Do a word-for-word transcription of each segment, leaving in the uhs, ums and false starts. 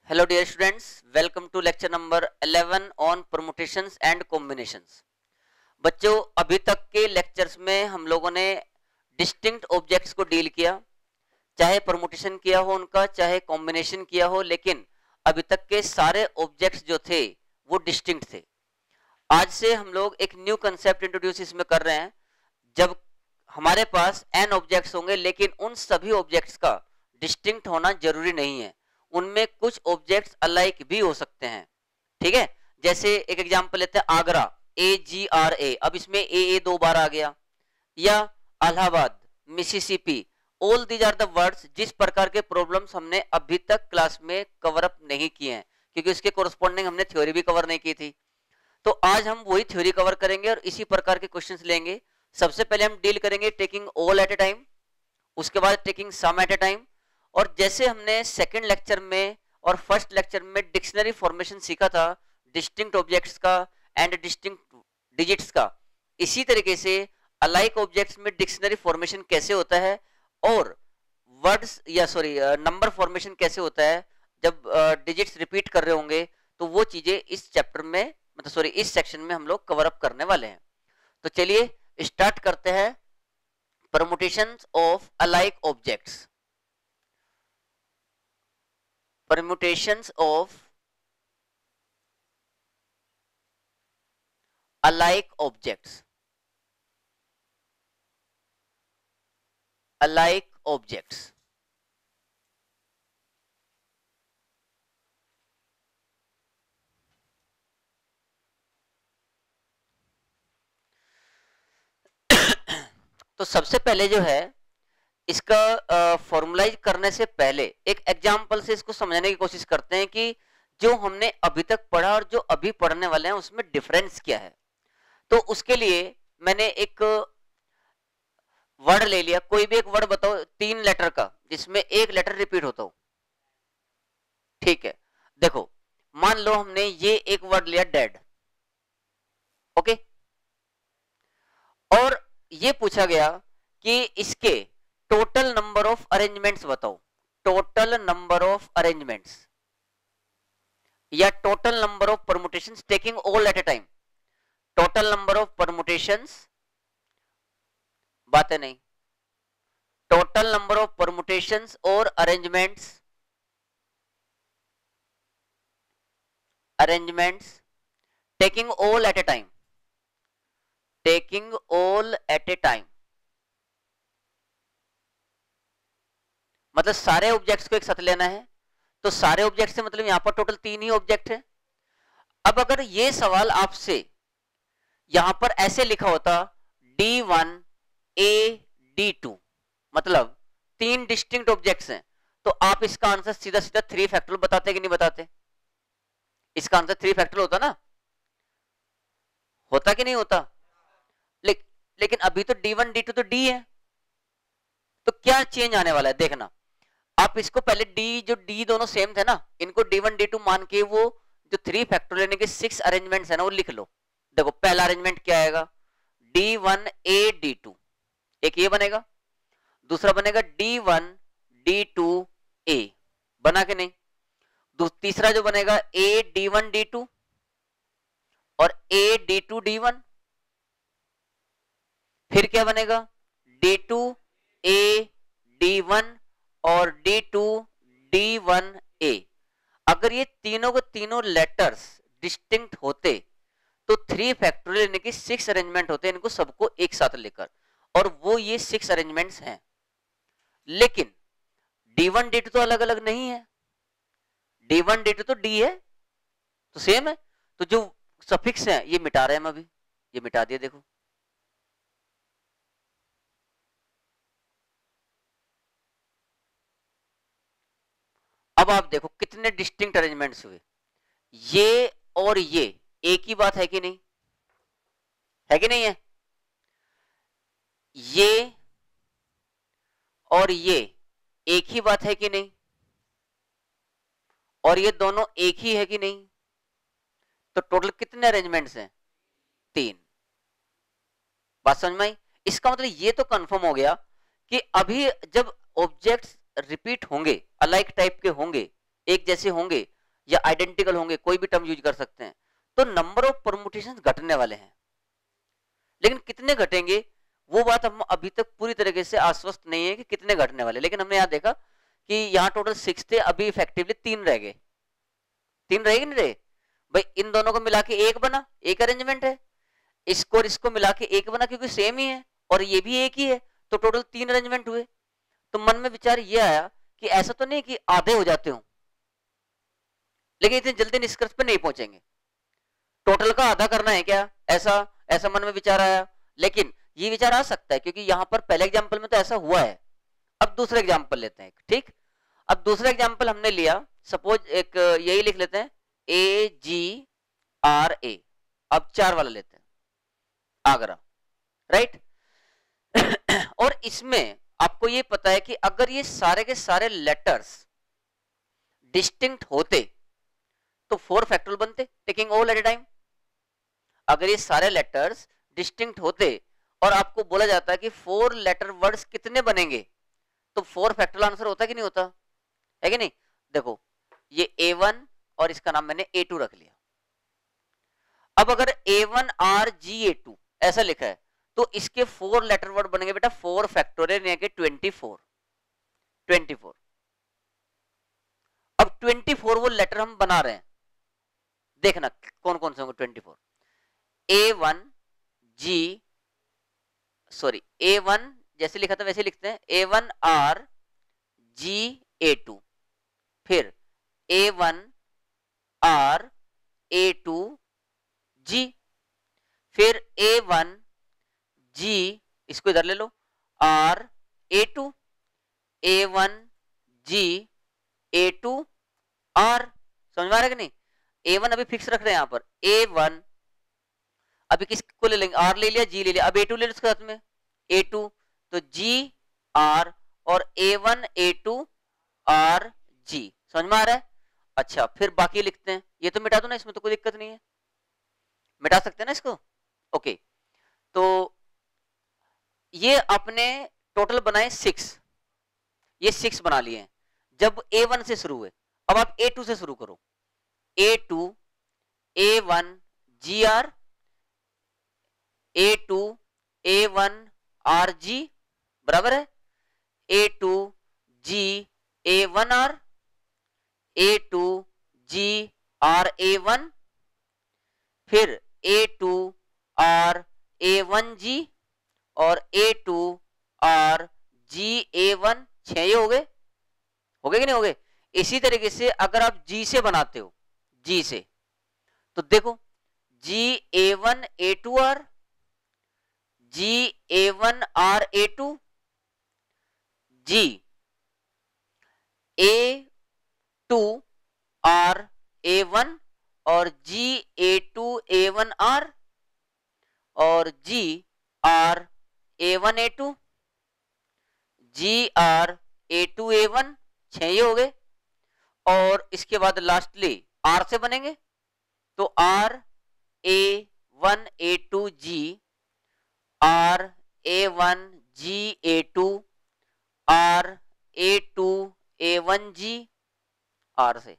Hello dear students, welcome to lecture number eleven on permutations and combinations. बच्चों, अभी तक के लेक्चर्स में हम लोगों ने डिस्टिंक्ट ऑब्जेक्ट्स को डील किया, चाहे परमुटेशन किया हो उनका, चाहे कॉम्बिनेशन किया हो, लेकिन अभी तक के सारे ऑब्जेक्ट्स जो थे वो डिस्टिंक्ट थे। आज से हम लोग एक न्यू कंसेप्ट इंट्रोड्यूस इसमें कर रहे हैं। जब हमारे पास एन ऑब्जेक्ट्स होंगे, लेकिन उन सभी ऑब्जेक्ट्स का डिस्टिंक्ट होना जरूरी नहीं है, उनमें कुछ ऑब्जेक्ट्स अलाइक भी हो सकते हैं। ठीक है, जैसे एक एग्जांपल लेते हैं, आगरा, ए जी आर ए, अब इसमें ए ए दो बार आ गया, या Allahabad, Mississippi. All these are the words जिस प्रकार के प्रॉब्लम्स हमने अभी तक क्लास में कवर अप नहीं किए हैं, क्योंकि उसके कोरस्पॉन्डिंग हमने थ्योरी भी कवर नहीं की थी। तो आज हम वही थ्योरी कवर करेंगे और इसी प्रकार के क्वेश्चंस लेंगे। सबसे पहले हम डील करेंगे taking all at a time, उसके बाद taking some at a time, और जैसे हमने सेकंड लेक्चर में और फर्स्ट लेक्चर में डिक्शनरी फॉर्मेशन सीखा था डिस्टिंक्ट ऑब्जेक्ट्स का एंड डिस्टिंक्ट डिजिट्स का, इसी तरीके से अलाइक ऑब्जेक्ट्स में डिक्शनरी फॉर्मेशन कैसे होता है और वर्ड्स या सॉरी नंबर फॉर्मेशन कैसे होता है जब डिजिट्स uh, रिपीट कर रहे होंगे, तो वो चीजें इस चैप्टर में मतलब सॉरी इस सेक्शन में हम लोग कवर अप करने वाले हैं। तो चलिए स्टार्ट करते हैं permutations of alike objects. permutations of alike objects alike objects तो सबसे पहले जो है इसका फॉर्मुलाइज uh, करने से पहले एक एग्जाम्पल से इसको समझने की कोशिश करते हैं कि जो हमने अभी तक पढ़ा और जो अभी पढ़ने वाले हैं उसमें डिफरेंस क्या है। तो उसके लिए मैंने एक वर्ड ले लिया, कोई भी एक वर्ड बताओ तीन लेटर का जिसमें एक लेटर रिपीट होता हो। ठीक है, देखो मान लो हमने ये एक वर्ड लिया डेड, ओके, और ये पूछा गया कि इसके टोटल नंबर ऑफ अरेंजमेंट्स बताओ, टोटल नंबर ऑफ अरेंजमेंट्स या total number of permutations taking all at a time, total number of permutations, बातें नहीं, टोटल नंबर ऑफ परमुटेशंस और arrangements arrangements taking all at a time, taking all at a time मतलब सारे objects को एक साथ लेना है। तो सारे ऑब्जेक्ट्स से मतलब यहां पर टोटल तीन ही ऑब्जेक्ट है। अब अगर ये सवाल आपसे यहां पर ऐसे लिखा होता D one A D two, मतलब तीन डिस्टिंक्ट ऑब्जेक्ट्स हैं, तो आप इसका आंसर सीधा सीधा थ्री फैक्टोरियल बताते कि नहीं बताते? इसका आंसर थ्री फैक्टोरियल होता ना, होता कि नहीं होता? ले, लेकिन अभी तो डी वन डी टू तो डी है, तो क्या चेंज आने वाला है देखना। आप इसको पहले डी जो डी दोनों सेम थे ना, इनको डी वन डी टू मान के वो जो थ्री फैक्टोरियल यानी कि सिक्स अरेंजमेंट्स है ना वो लिख लो। देखो पहला अरेंजमेंट क्या आएगा, D one A D two, एक ये बनेगा, दूसरा बनेगा D one D two A, बना के नहीं? तीसरा जो बनेगा A D one D two और A D two D one, फिर क्या बनेगा D two A D one और D two D one A. अगर ये तीनों को तीनों लेटर्स डिस्टिंक्ट होते तो थ्री फैक्टोरियल यानी कि सिक्स अरेंजमेंट होते इनको सबको एक साथ लेकर, और वो ये सिक्स अरेंजमेंट्स हैं। लेकिन डी वन डी टू तो अलग अलग नहीं है, डी वन डी टू तो डी है, तो सेम है। तो जो सफिक्स हैं ये मिटा रहे हैं हम अभी, ये मिटा दिए देखो। अब आप देखो कितने डिस्टिंक्ट अरेंजमेंट्स हुए, ये और ये एक ही बात है कि नहीं, है कि नहीं है? ये और ये एक ही बात है कि नहीं? और ये दोनों एक ही है कि नहीं? तो टोटल कितने अरेंजमेंट्स हैं? तीन। बात समझ में आई? इसका मतलब ये तो कंफर्म हो गया कि अभी जब ऑब्जेक्ट्स रिपीट होंगे, अलाइक टाइप के होंगे, एक जैसे होंगे, या आइडेंटिकल होंगे, कोई भी टर्म यूज कर सकते हैं, तो नंबर ऑफ परमुटेशन घटने वाले हैं। लेकिन कितने घटेंगे वो बात हम अभी तक पूरी तरीके से आश्वस्त नहीं है कि कितने घटने वाले। लेकिन हमने यहाँ देखा कि यहाँ टोटल सिक्स थे, अभी इफेक्टिवली तीन रह गए। तीन रहे कि नहीं रहे भाई? इन दोनों को मिला के एक बना, एक अरेंजमेंट है। इसको और इसको मिला के एक बना क्योंकि सेम ही है, और ये भी एक ही है, तो टोटल तीन अरेंजमेंट हुए। तो मन में विचार ये आया कि ऐसा तो नहीं कि आधे हो जाते हो, लेकिन इतनी जल्दी निष्कर्ष पे नहीं पहुंचेंगे। टोटल का आधा करना है क्या, ऐसा ऐसा मन में विचार आया। लेकिन ये विचार आ सकता है क्योंकि यहां पर पहले एग्जांपल में तो ऐसा हुआ है। अब दूसरा एग्जांपल लेते हैं, ठीक। अब दूसरा एग्जांपल हमने लिया, सपोज एक यही लिख लेते हैं, ए जी आर ए। अब चार वाला लेते हैं, आगरा, राइट। और इसमें आपको ये पता है कि अगर ये सारे के सारे लेटर्स डिस्टिंक्ट होते तो फोर फैक्टोरियल बनते, taking all at a time. अगर ये सारे लेटर्स डिस्टिंक्ट होते और आपको बोला जाता है कि फोर लेटर वर्ड्स कितने बनेंगे, तो फोर फैक्टोरियल आंसर होता कि नहीं होता, है कि नहीं? देखो ये ए वन और इसका नाम मैंने ए टू रख लिया। अब अगर A one R G A two ऐसा लिखा है तो इसके फोर लेटर वर्ड बनेंगे बेटा फोर फैक्टोरियल यानी कि ट्वेंटी फोर। Twenty four. अब ट्वेंटी फोर वो लेटर हम बना रहे हैं, देखना कौन कौन से होंगे twenty four. A one G sorry A one जैसे लिखा था वैसे लिखते हैं, A one R G A two, फिर A one R A two G, फिर ए वन जी, इसको इधर ले लो, R A two, A one G A two R. समझ में आ रहा है कि नहीं? ए वन अभी फिक्स रख रहे हैं यहां पर, ए वन अभी किसको ले लेंगे, आर ले लिया, जी ले लिया, अब ए टू ले लो उसके साथ में, ए टू, तो जी आर और A one A two R G. समझ में आ रहा है? अच्छा फिर बाकी लिखते हैं, ये तो मिटा दो ना, इसमें तो कोई दिक्कत नहीं है, मिटा सकते हैं ना इसको। ओके, तो ये आपने टोटल बनाए सिक्स, ये सिक्स बना लिए हैं जब ए वन से शुरू हुए। अब आप ए टू से शुरू करो, A two A one G R, A two A one R G बराबर है, A two G A one R, A two G R A one, फिर A two R A one G और A two R G A one. छह हो गए, हो गए कि नहीं हो गए? इसी तरीके से अगर आप जी से बनाते हो, जी से, तो देखो G A one A two R, G A one R A two, G A two R A one और G A two A one R और G R A one A two, G R A two A one. छह ही हो गए। और इसके बाद lastly are से बनेंगे, तो R A one A two G, R A one G A two, R A two A one G, R से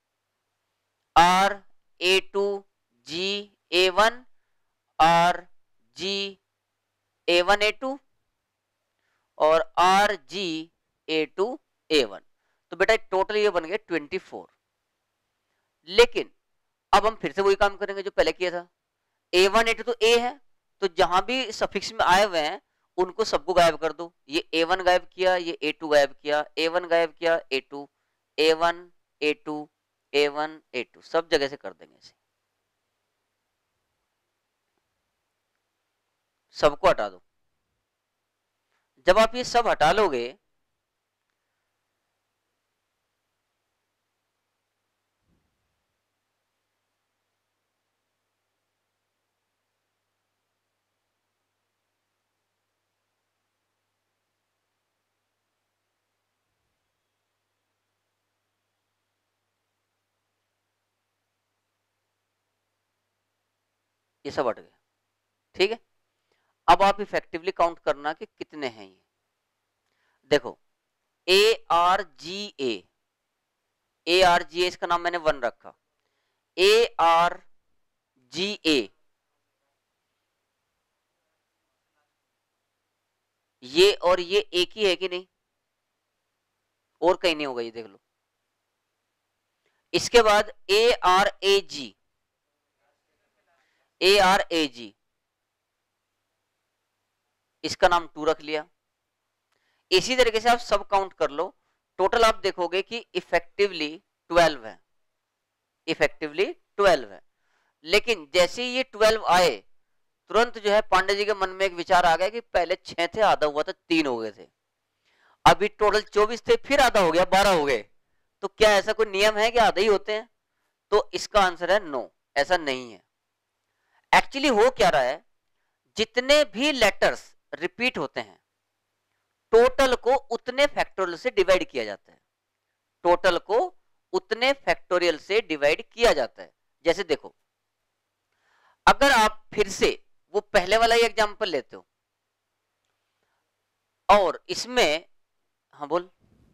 R A two G A one, R G A one A two और R G A two A one. तो बेटा total ये बन गया twenty four. लेकिन अब हम फिर से वही काम करेंगे जो पहले किया था। ए वन ए टू तो ए है, तो जहां भी सफिक्स में आए हुए हैं उनको सबको गायब कर दो। ये ए वन गायब किया, ये ए टू गायब किया, ए वन गायब किया, A two, A one A two, A one A two, सब जगह से कर देंगे इसे, सबको हटा दो। जब आप ये सब हटा लोगे ये सब हट गए, ठीक है। अब आप इफेक्टिवली काउंट करना कि कितने हैं ये। देखो A R G A, A R G ए, इसका नाम मैंने वन रखा, ए आर जी ए, ये और ये एक ही है कि नहीं, और कहीं नहीं होगा, ये देख लो। इसके बाद A R A ji, A R A जी, इसका नाम टू रख लिया। इसी तरीके से आप सब काउंट कर लो, टोटल आप देखोगे कि इफेक्टिवली ट्वेल्व है, इफेक्टिवली ट्वेल्व है। लेकिन जैसे ये ट्वेल्व आए, तुरंत जो है पांडे जी के मन में एक विचार आ गया कि पहले छह थे, आधा हुआ था, तीन हो गए थे, अभी टोटल चौबीस थे, फिर आधा हो गया, बारह हो गए, तो क्या ऐसा कोई नियम है कि आधे ही होते हैं? तो इसका आंसर है नो, ऐसा नहीं है। एक्चुअली हो क्या रहा है, जितने भी लेटर्स रिपीट होते हैं, टोटल को उतने फैक्टोरियल से डिवाइड किया जाता है, टोटल को उतने फैक्टोरियल से डिवाइड किया जाता है। जैसे देखो, अगर आप फिर से वो पहले वाला ही एग्जांपल लेते हो और इसमें, हाँ बोल,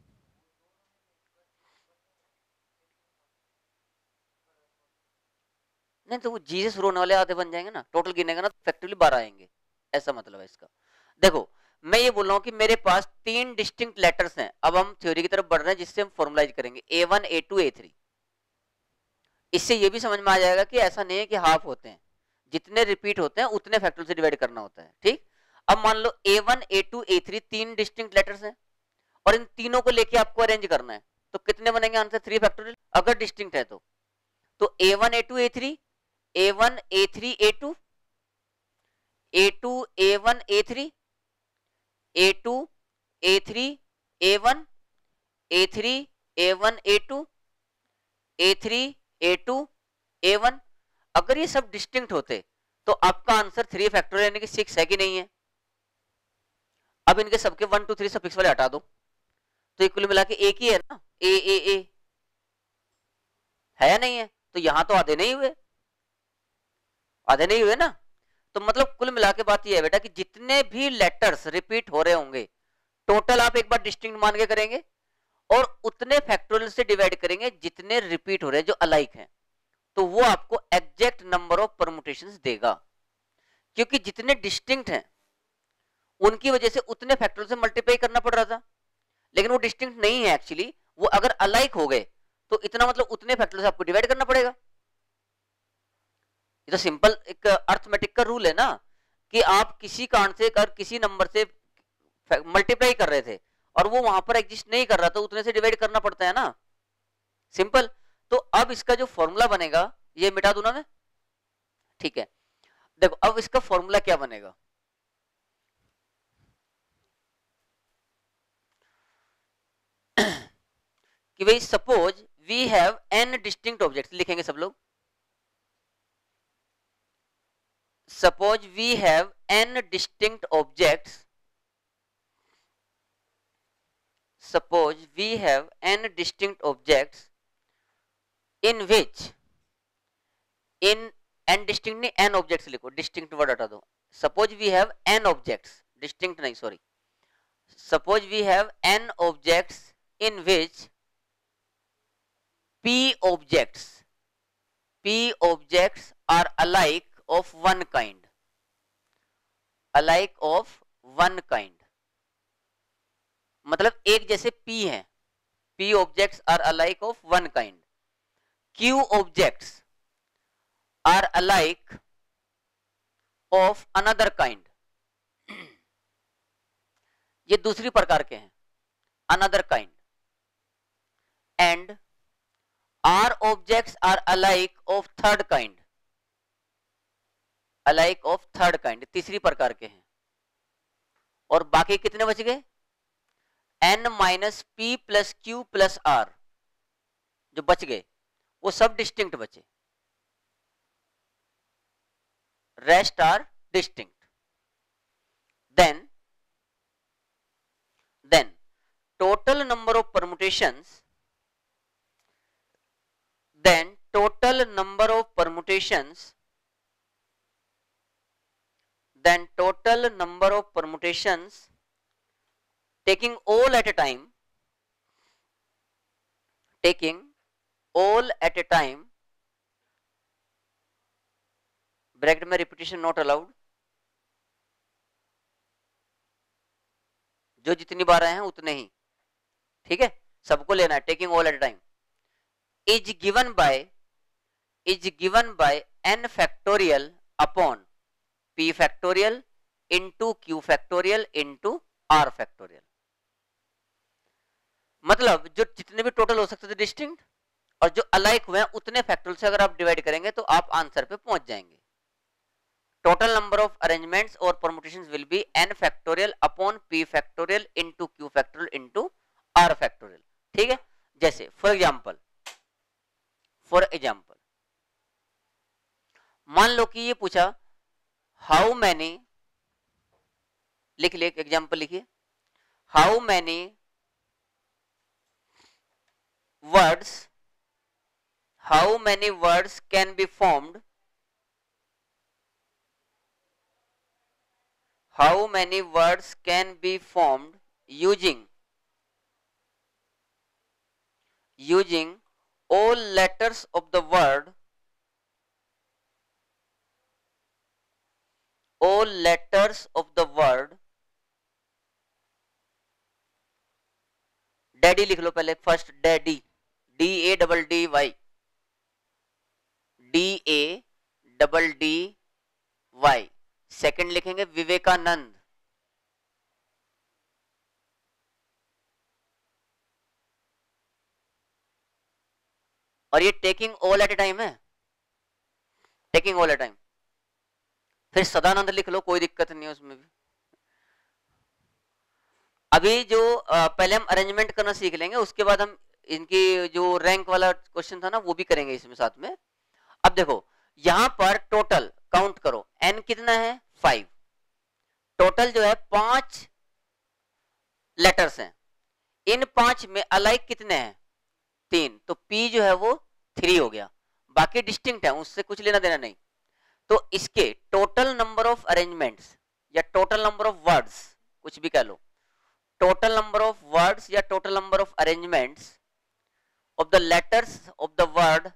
नहीं तो वो जी से शुरू होने वाले आधे बन जाएंगे ना, टोटल गिनेगा ना तो फैक्टोरियल बारह आएंगे, ऐसा मतलब है इसका। देखो मैं ये बोल रहा हूं कि मेरे पास तीन डिस्टिंक्ट लेटर्स हैं, अब हम थ्योरी की तरफ बढ़ रहे हैं जिससे हम फॉर्मुलाइज करेंगे A one A two A three. इससे ये भी समझ में आ जाएगा कि ऐसा नहीं है कि हाफ होते हैं, जितने रिपीट होते हैं उतने फैक्टोरियल से डिवाइड करना होता है, ठीक। अब मान लो A one A two A three तीन डिस्टिंक्ट लेटर्स हैं और इन तीनों को लेके आपको अरेंज करना है, तो कितने बनेंगे आंसर? थ्री फैक्टोरियल, अगर डिस्टिंक्ट है तो। तो A one A two A three, A one A three A two, A two A one A three, A two A three A one, A three A one A two, A three A two A one. अगर ये सब distinct होते तो आपका answer three factorial यानी कि six है कि नहीं है? अब इनके सबके वन टू थ्री सफिक्स वाले हटा दो, तो ये कुल मिला के एक ही है ना, ए ए ए है या नहीं है? तो यहां तो आधे नहीं हुए, आधे नहीं हुए ना। तो मतलब कुल मिला के बात यह है बेटा कि जितने भी लेटर्स रिपीट हो रहे होंगे, टोटल आप एक बार डिस्टिंक्ट मान के करेंगे और उतने फैक्टोरियल से डिवाइड करेंगे जितने रिपीट हो रहे हैं जो अलाइक हैं, तो वो आपको एग्जैक्ट नंबर ऑफ परमुटेशंस देगा। क्योंकि जितने डिस्टिंक्ट हैं उनकी वजह से उतने फैक्टोरियल से मल्टीप्लाई करना पड़ रहा था, लेकिन वो डिस्टिंक्ट नहीं है एक्चुअली, वो अगर अलाइक हो गए तो इतना मतलब उतने फैक्टोरियल से आपको डिवाइड करना पड़ेगा। ये तो सिंपल एक अर्थमेटिक का रूल है ना, कि आप किसी कारण से कर किसी नंबर से मल्टीप्लाई कर रहे थे और वो वहां पर एग्जिस्ट नहीं कर रहा, तो उतने से डिवाइड करना पड़ता है ना, सिंपल। तो अब इसका जो फॉर्मूला बनेगा, ये मिटा दूं ना मैं, ठीक है। देखो अब इसका फॉर्मूला क्या बनेगा, कि भाई suppose we have N distinct objects, लिखेंगे सब लोग, suppose we have n distinct objects, suppose we have n distinct objects in which, in n distinct नहीं n objects लिखो, distinct word हटा दो, suppose we have n objects, distinct नहीं sorry, suppose we have n objects in which p objects, p objects are alike of one kind, alike of one kind, मतलब एक जैसे p है, p objects are alike of one kind, q objects are alike of another kind, ये दूसरी प्रकार के हैं, another kind, and r objects are alike of third kind, alike of third kind, तीसरी प्रकार के हैं। और बाकी कितने बच गए? n minus P plus Q plus R, जो बच गए वो सब डिस्टिंक्ट बचे, rest are distinct. Then then total number of permutations, then total number of permutations then total number of permutations taking all at a time, taking all at a time, bracket में repetition not allowed, जो जितनी बार आए हैं उतने ही, ठीक है, सबको लेना है, taking all at a time, is given by is given by n factorial upon p factorial into q factorial into r factorial. मतलब जो जितने भी टोटल हो सकते थे डिस्टिंक्ट और जो अलाइक हुए हैं उतने फैक्टोरियल से अगर आप डिवाइड करेंगे तो आप आंसर पे पहुंच जाएंगे। टोटल नंबर ऑफ अरेंजमेंट्स और permutations will be n factorial upon p factorial into q factorial into r factorial, ठीक है। जैसे फॉर एग्जांपल फॉर एग्जांपल मान लो कि ये पूछा हाउ मैनी, लिख लिया एग्जांपल लिखिए, how many words how many words can be formed how many words can be formed using using all letters of the word all letters of the word daddy लिख लो पहले, first daddy, D A double D Y, D A double D Y. Second लिखेंगे विवेकानंद, और ये taking all at a time है, taking all at time. फिर सदानंद लिख लो, कोई दिक्कत नहीं है उसमें भी। अभी जो पहले हम अरेंजमेंट करना सीख लेंगे, उसके बाद हम इनकी जो रैंक वाला क्वेश्चन था ना वो भी करेंगे इसमें साथ में। अब देखो यहां पर टोटल काउंट करो, एन कितना है फाइव, टोटल जो है पांच लेटर्स हैं, इन पांच में अलाइक कितने हैं तीन, तो पी जो है वो थ्री हो गया, बाकी डिस्टिंक्ट है उससे कुछ लेना देना नहीं। तो इसके टोटल नंबर ऑफ अरेंजमेंट्स या टोटल नंबर ऑफ वर्ड्स, कुछ भी कह लो, टोटल नंबर ऑफ वर्ड्स या total number of arrangements of the letters of the word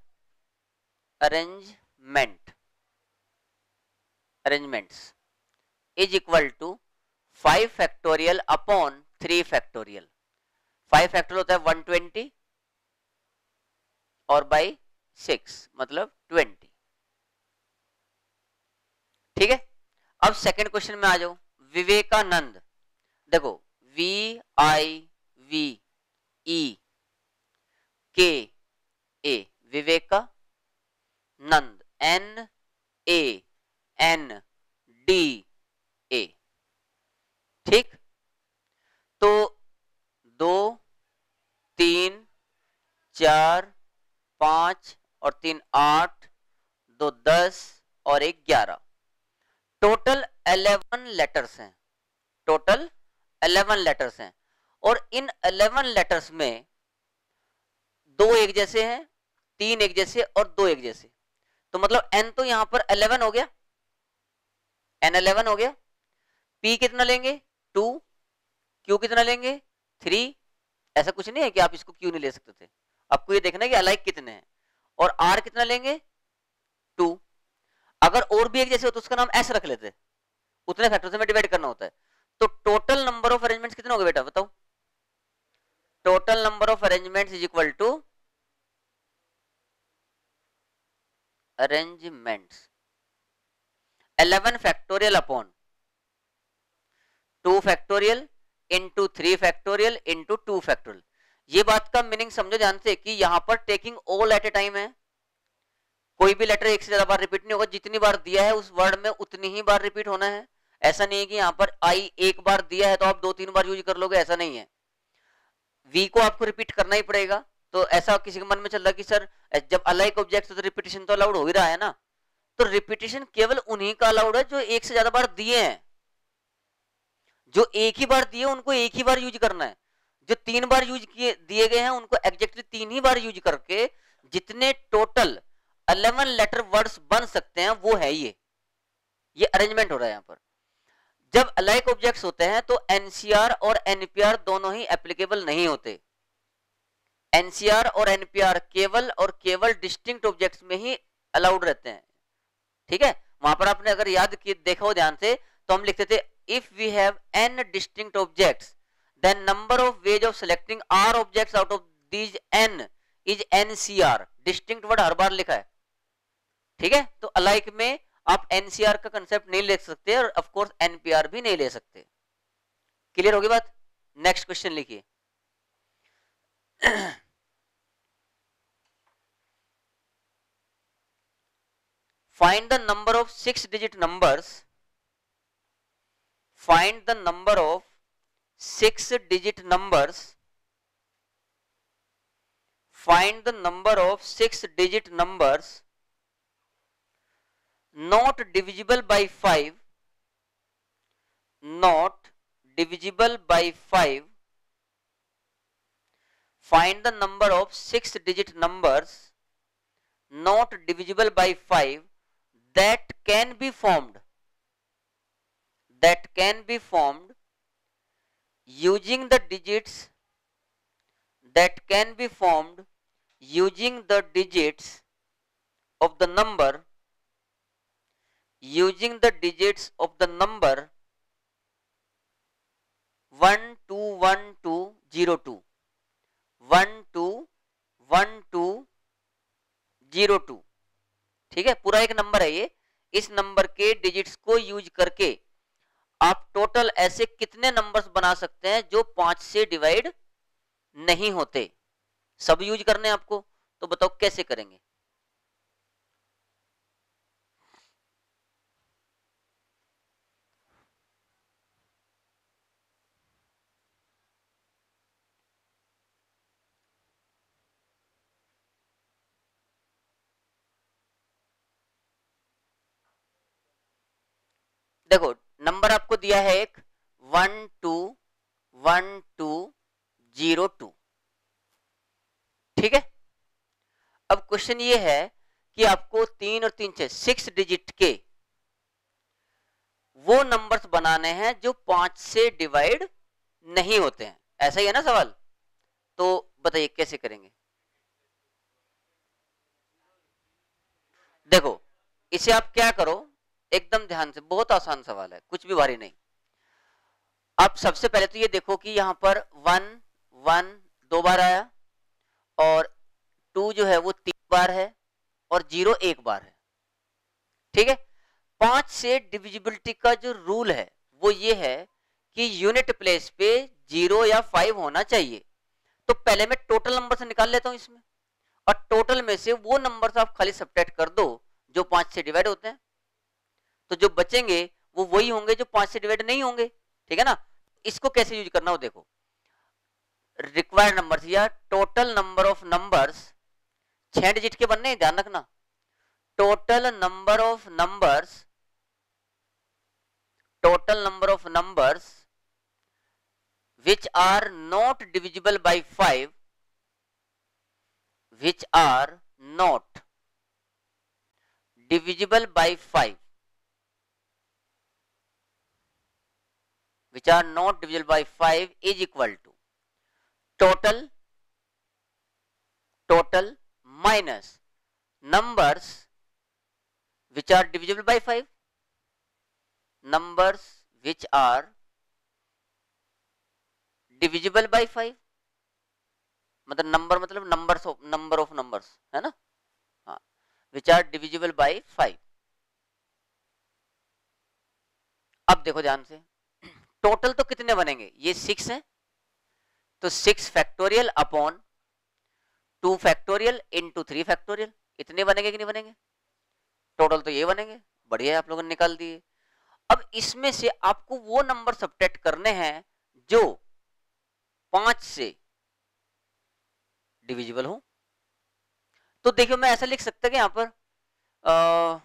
arrangement arrangements is equal to five factorial upon three factorial. Five factorial होता है one twenty और by six मतलब twenty, ठीक है। अब second question में आ जाओ, विवेकानंद, देखो we I V E K A, Vivekanand, N A N D A, ठीक। तो दो तीन चार पांच और तीन आठ, दो दस और एक ग्यारह, टोटल इलेवन लेटर्स हैं, टोटल इलेवन लेटर्स हैं। और इन इलेवन लेटर्स में दो एक जैसे हैं, तीन एक जैसे और दो एक जैसे, तो मतलब एन तो यहां पर इलेवन हो गया, एन इलेवन हो गया। पी कितना लेंगे टू, क्यू कितना लेंगे थ्री, ऐसा कुछ नहीं है कि आप इसको क्यू नहीं ले सकते थे, आपको ये देखना है कि अलाइक कितने हैं। और आर कितना लेंगे टू, अगर और भी एक जैसे हो तो उसका नाम एस रख लेते, उतने फैक्टर से में डिवाइड करना होता है। तो टोटल नंबर ऑफ अरेंजमेंट्स कितने हो गए बेटा बताओ, total number of arrangements is equal to arrangements eleven factorial upon two factorial into three factorial into two factorial. ये बात का मीनिंग समझो ध्यान से कि यहां पर taking all at a time है, कोई भी लेटर एक से ज्यादा बार रिपीट नहीं होगा, जितनी बार दिया है उस वर्ड में उतनी ही बार रिपीट होना है। ऐसा नहीं है कि यहाँ पर आई एक बार दिया है तो आप दो तीन बार यूज कर लोगे, ऐसा नहीं है। वी को आपको रिपीट करना ही पड़ेगा। तो ऐसा किसी के मन में चल रहा है कि सर जब अलाइक ऑब्जेक्ट तो रिपीटिशन तो अलाउड हो ही रहा है ना, तो रिपीटिशन केवल उन्हीं का अलाउड है जो एक से ज्यादा बार दिए हैं। जो एक ही बार दिए उनको एक ही बार यूज करना है, जो तीन बार यूज किए दिए गए हैं उनको एग्जैक्टली तीन ही बार यूज करके जितने टोटल इलेवन लेटर वर्ड्स बन सकते हैं वो है ये ये अरेंजमेंट हो रहा है यहाँ पर। जब अलाइक ऑब्जेक्ट्स होते हैं तो एनसीआर और एनपीआर दोनों ही एप्लीकेबल नहीं होते। एनसीआर और एनपीआर केवल और केवल डिस्टिंक्ट ऑब्जेक्ट्स में ही अलाउड रहते हैं, ठीक है। वहां पर आपने अगर याद की देखा हो ध्यान से, तो हम लिखते थे if we have N distinct objects then number of ways of selecting R objects out of these N is NCR. Distinct word हर बार लिखा है, ठीक है। तो अलाइक में आप एनसीआर का कंसेप्ट नहीं ले सकते और ऑफ कोर्स एनपीआर भी नहीं ले सकते। क्लियर होगी बात? नेक्स्ट क्वेश्चन लिखिए। Find the number of six digit numbers. Find the number of six digit numbers. Find the number of six digit numbers not divisible by five. Not divisible by five. Find the number of six digit numbers not divisible by five that can be formed that can be formed using the digits that can be formed using the digits of the number using the digits of the number one two one two zero two one two one two zero two, ठीक है। पूरा एक number है ये। इस number के digits को use करके आप टोटल ऐसे कितने नंबर्स बना सकते हैं जो पांच से डिवाइड नहीं होते। सब यूज करने हैं आपको, तो बताओ कैसे करेंगे। देखो नंबर आपको दिया है एक one two one two zero two, ठीक है। अब क्वेश्चन ये है कि आपको तीन और तीन छह सिक्स डिजिट के वो नंबर्स बनाने हैं जो पांच से डिवाइड नहीं होते हैं। ऐसा ही है ना सवाल? तो बताइए कैसे करेंगे। देखो इसे आप क्या करो, एकदम ध्यान से, बहुत आसान सवाल है, कुछ भी भारी नहीं। आप सबसे पहले तो ये देखो कि यहां पर वन वन दो बार आया और टू जो है वो तीन बार है और जीरो एक बार है, ठीक है। पांच से डिविजिबिलिटी का जो रूल है वो ये है कि यूनिट प्लेस पे जीरो या फाइव होना चाहिए। तो पहले मैं टोटल नंबर से निकाल लेता हूं इसमें, और टोटल में से वो नंबर आप खाली सब्ट्रैक्ट कर दो जो पांच से डिवाइड होते हैं, तो जो बचेंगे वो वही होंगे जो पांच से डिवाइड नहीं होंगे, ठीक है ना। इसको कैसे यूज करना हो देखो, रिक्वायर्ड नंबर्स या टोटल नंबर ऑफ नंबर्स छह डिजिट के बनने, ध्यान रखना। Total number of numbers total number of numbers which are not divisible by five which are not divisible by five which are not divisible by five is equal to total total minus numbers which are divisible by five numbers which are divisible by five, मतलब number मतलब numbers of number of numbers है ना, हाँ, which are divisible by five। अब देखो ध्यान से, total तो कितने बनेंगे, ये सिक्स है तो six factorial upon two factorial into three factorial, इतने बनेंगे कि नहीं बनेंगे? टोटल तो ये बनेंगे, बढ़िया आप लोगों ने निकाल दिए। अब इसमें से आपको वो नंबर सब्ट्रैक्ट करने हैं जो पांच से डिविजिबल हो। तो देखियो मैं ऐसा लिख सकता कि यहां पर आ,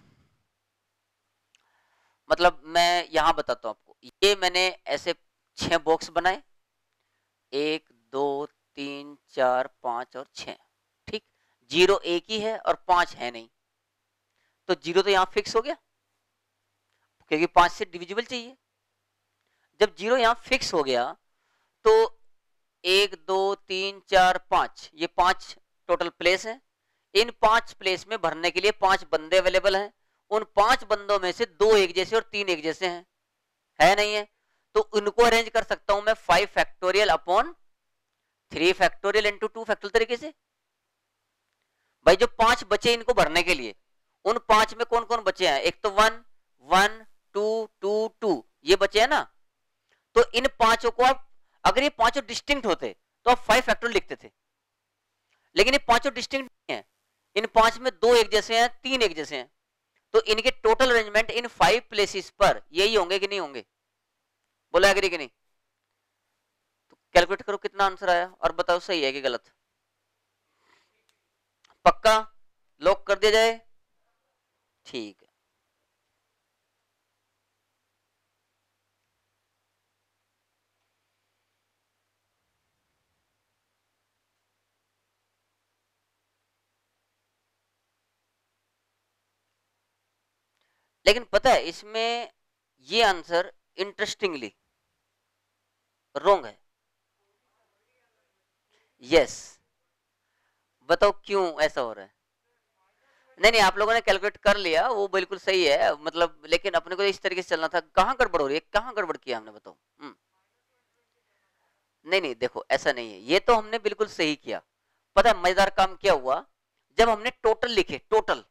मतलब मैं यहां बताता हूं आपको, ये मैंने ऐसे छह बॉक्स बनाए, एक दो तीन चार पांच और छह, ठीक। जीरो एक ही है और पांच है नहीं, तो जीरो तो यहां फिक्स हो गया क्योंकि पांच से डिविजिबल चाहिए। जब जीरो यहां फिक्स हो गया तो एक दो तीन चार पांच, ये पांच टोटल प्लेस है। इन पांच प्लेस में भरने के लिए पांच बंदे अवेलेबल हैं। उन पांच बंदों में से दो एक जैसे और तीन एक जैसे हैं, है नहीं है? तो उनको अरेंज कर सकता हूं मैं five factorial upon three factorial into two factorial तरीके से। भाई जो पांच बचे इनको भरने के लिए, उन पांच में कौन कौन बचे हैं? एक तो one one two two two, ये बचे हैं ना। तो इन पांचों को आप, अगर ये पांचों डिस्टिंक्ट होते तो आप फाइव फैक्टोरियल लिखते थे, लेकिन ये पांचों डिस्टिंक्ट नहीं है। इन पांच में दो एक जैसे हैं, तीन एक जैसे हैं, तो इनके टोटल अरेंजमेंट इन फाइव प्लेसेस पर यही होंगे कि नहीं होंगे? बोला एग्री कि नहीं? तो कैलकुलेट करो कितना आंसर आया और बताओ सही है कि गलत। पक्का लॉक कर दिया जाए? ठीक है। लेकिन पता है इसमें ये आंसर इंटरेस्टिंगली रॉन्ग है। यस, बताओ क्यों ऐसा हो रहा है? नहीं नहीं, आप लोगों ने कैलकुलेट कर लिया, वो बिल्कुल सही है, मतलब लेकिन अपने को इस तरीके से चलना था। कहाँ गड़बड़ हो रही है, कहाँ गड़बड़ किया हमने, बताओ। नहीं नहीं, देखो ऐसा नहीं है, ये तो हमने बिल्कुल सही किया। पता है मजेदार काम क्या हुआ, जब हमने टोटल लिखे, टोटल,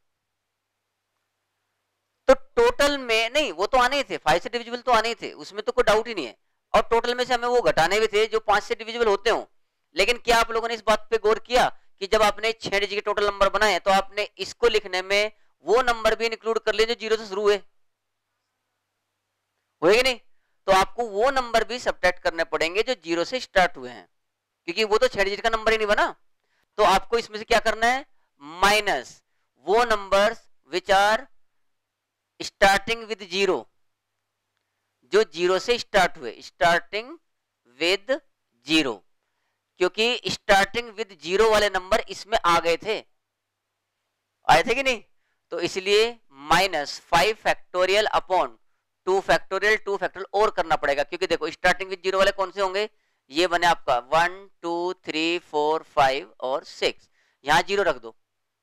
तो टोटल में नहीं, वो तो आने ही थे, फाइव से डिविजिबल तो आने ही थे, उसमें तो कोई डाउट ही नहीं है। और टोटल में से हमें वो घटाने भी थे जो पांच से डिविजिबल होते हो। लेकिन क्या आप लोगों ने इस बात पे गौर किया कि जब आपने छह डिजिट के टोटल नंबर बनाए तो आपने इसको लिखने में वो नंबर भी इंक्लूड कर लिए जो जीरो से शुरू हुए, हुए कि नहीं? तो आपको वो नंबर भी सब्ट्रैक्ट करने पड़ेंगे जो जीरो से स्टार्ट हुए हैं, क्योंकि वो तो छह डिजिट का नंबर ही नहीं बना। तो आपको इसमें से क्या करना है, माइनस वो numbers which are starting with zero, जो जीरो से स्टार्ट हुए, स्टार्टिंग विद जीरो, क्योंकि स्टार्टिंग विद जीरो वाले नंबर इसमें आ गए थे, आए थे कि नहीं? तो इसलिए minus five factorial upon two factorial, two factorial और करना पड़ेगा, क्योंकि देखो स्टार्टिंग विद जीरो वाले कौन से होंगे, ये बने आपका one two three four five और सिक्स, यहां जीरो रख दो।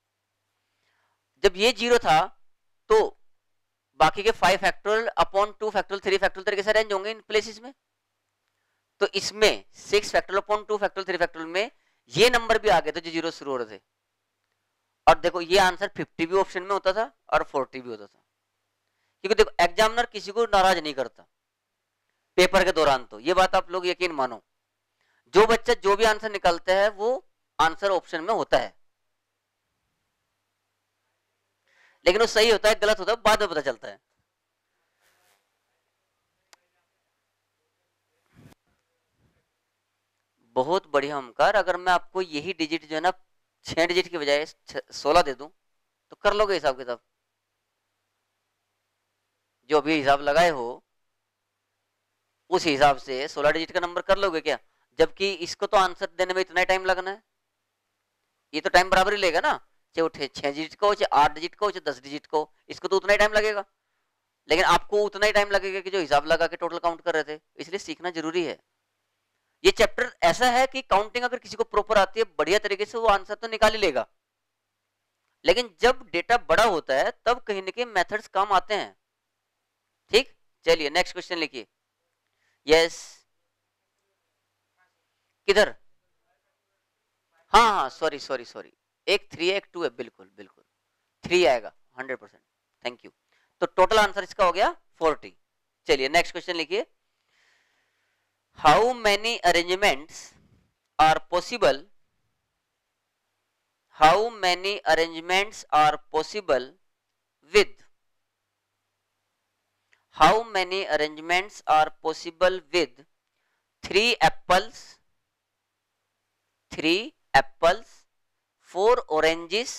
जब ये जीरो था तो बाकी के five factorial upon two factorial, three factorial तरीके से अरेंज होंगे इन प्लेसेस में। तो इसमें six factorial upon two factorial, three factorial में ये नंबर भी आ गए थे जो जीरो शुरू हो रहे थे। और देखो ये आंसर फिफ्टी भी ऑप्शन में होता था और फोर्टी भी होता था, क्योंकि देखो एग्जामिनर किसी को नाराज नहीं करता पेपर के दौरान, तो ये बात आप लोग यकीन मानो, जो बच्चा जो भी आंसर निकालता है वो आंसर ऑप्शन में होता है, लेकिन वो सही होता है गलत होता है बाद में पता चलता है। बहुत बढ़िया ओमकार, अगर मैं आपको यही डिजिट जो है ना छह डिजिट की बजाय सोलह दे दूं तो कर लोगे हिसाब किताब? जो अभी हिसाब लगाए हो उस हिसाब से सोलह डिजिट का नंबर कर लोगे क्या? जबकि इसको तो आंसर देने में इतना टाइम लगना है, ये तो टाइम बराबर ही लेगा ना, चाहे वो छह डिजिट का हो, चाहे आठ डिजिट का हो, चाहे दस डिजिट का हो, इसको तो उतना ही टाइम लगेगा। लेकिन आपको उतना ही टाइम लगेगा कि जो हिसाब लगा के टोटल काउंट कर रहे थे, इसलिए सीखना जरूरी है। ये चैप्टर ऐसा है कि काउंटिंग अगर किसी को प्रॉपर आती है बढ़िया तरीके से, वो आंसर तो निकाल ही लेगा, लेकिन जब डेटा बड़ा होता है तब कहीं ना कहीं मेथड्स काम आते हैं। ठीक, चलिए नेक्स्ट क्वेश्चन लिखिए। यस, किधर? हाँ हाँ, सॉरी सॉरी सॉरी, एक थ्री है एक टू है, बिल्कुल बिल्कुल थ्री आएगा हंड्रेड परसेंट, थैंक यू। तो टोटल आंसर इसका हो गया फोर्टी। चलिए नेक्स्ट क्वेश्चन लिखिए। How many arrangements are possible, how many arrangements are possible with, how many arrangements are possible with three apples, three apples, four oranges,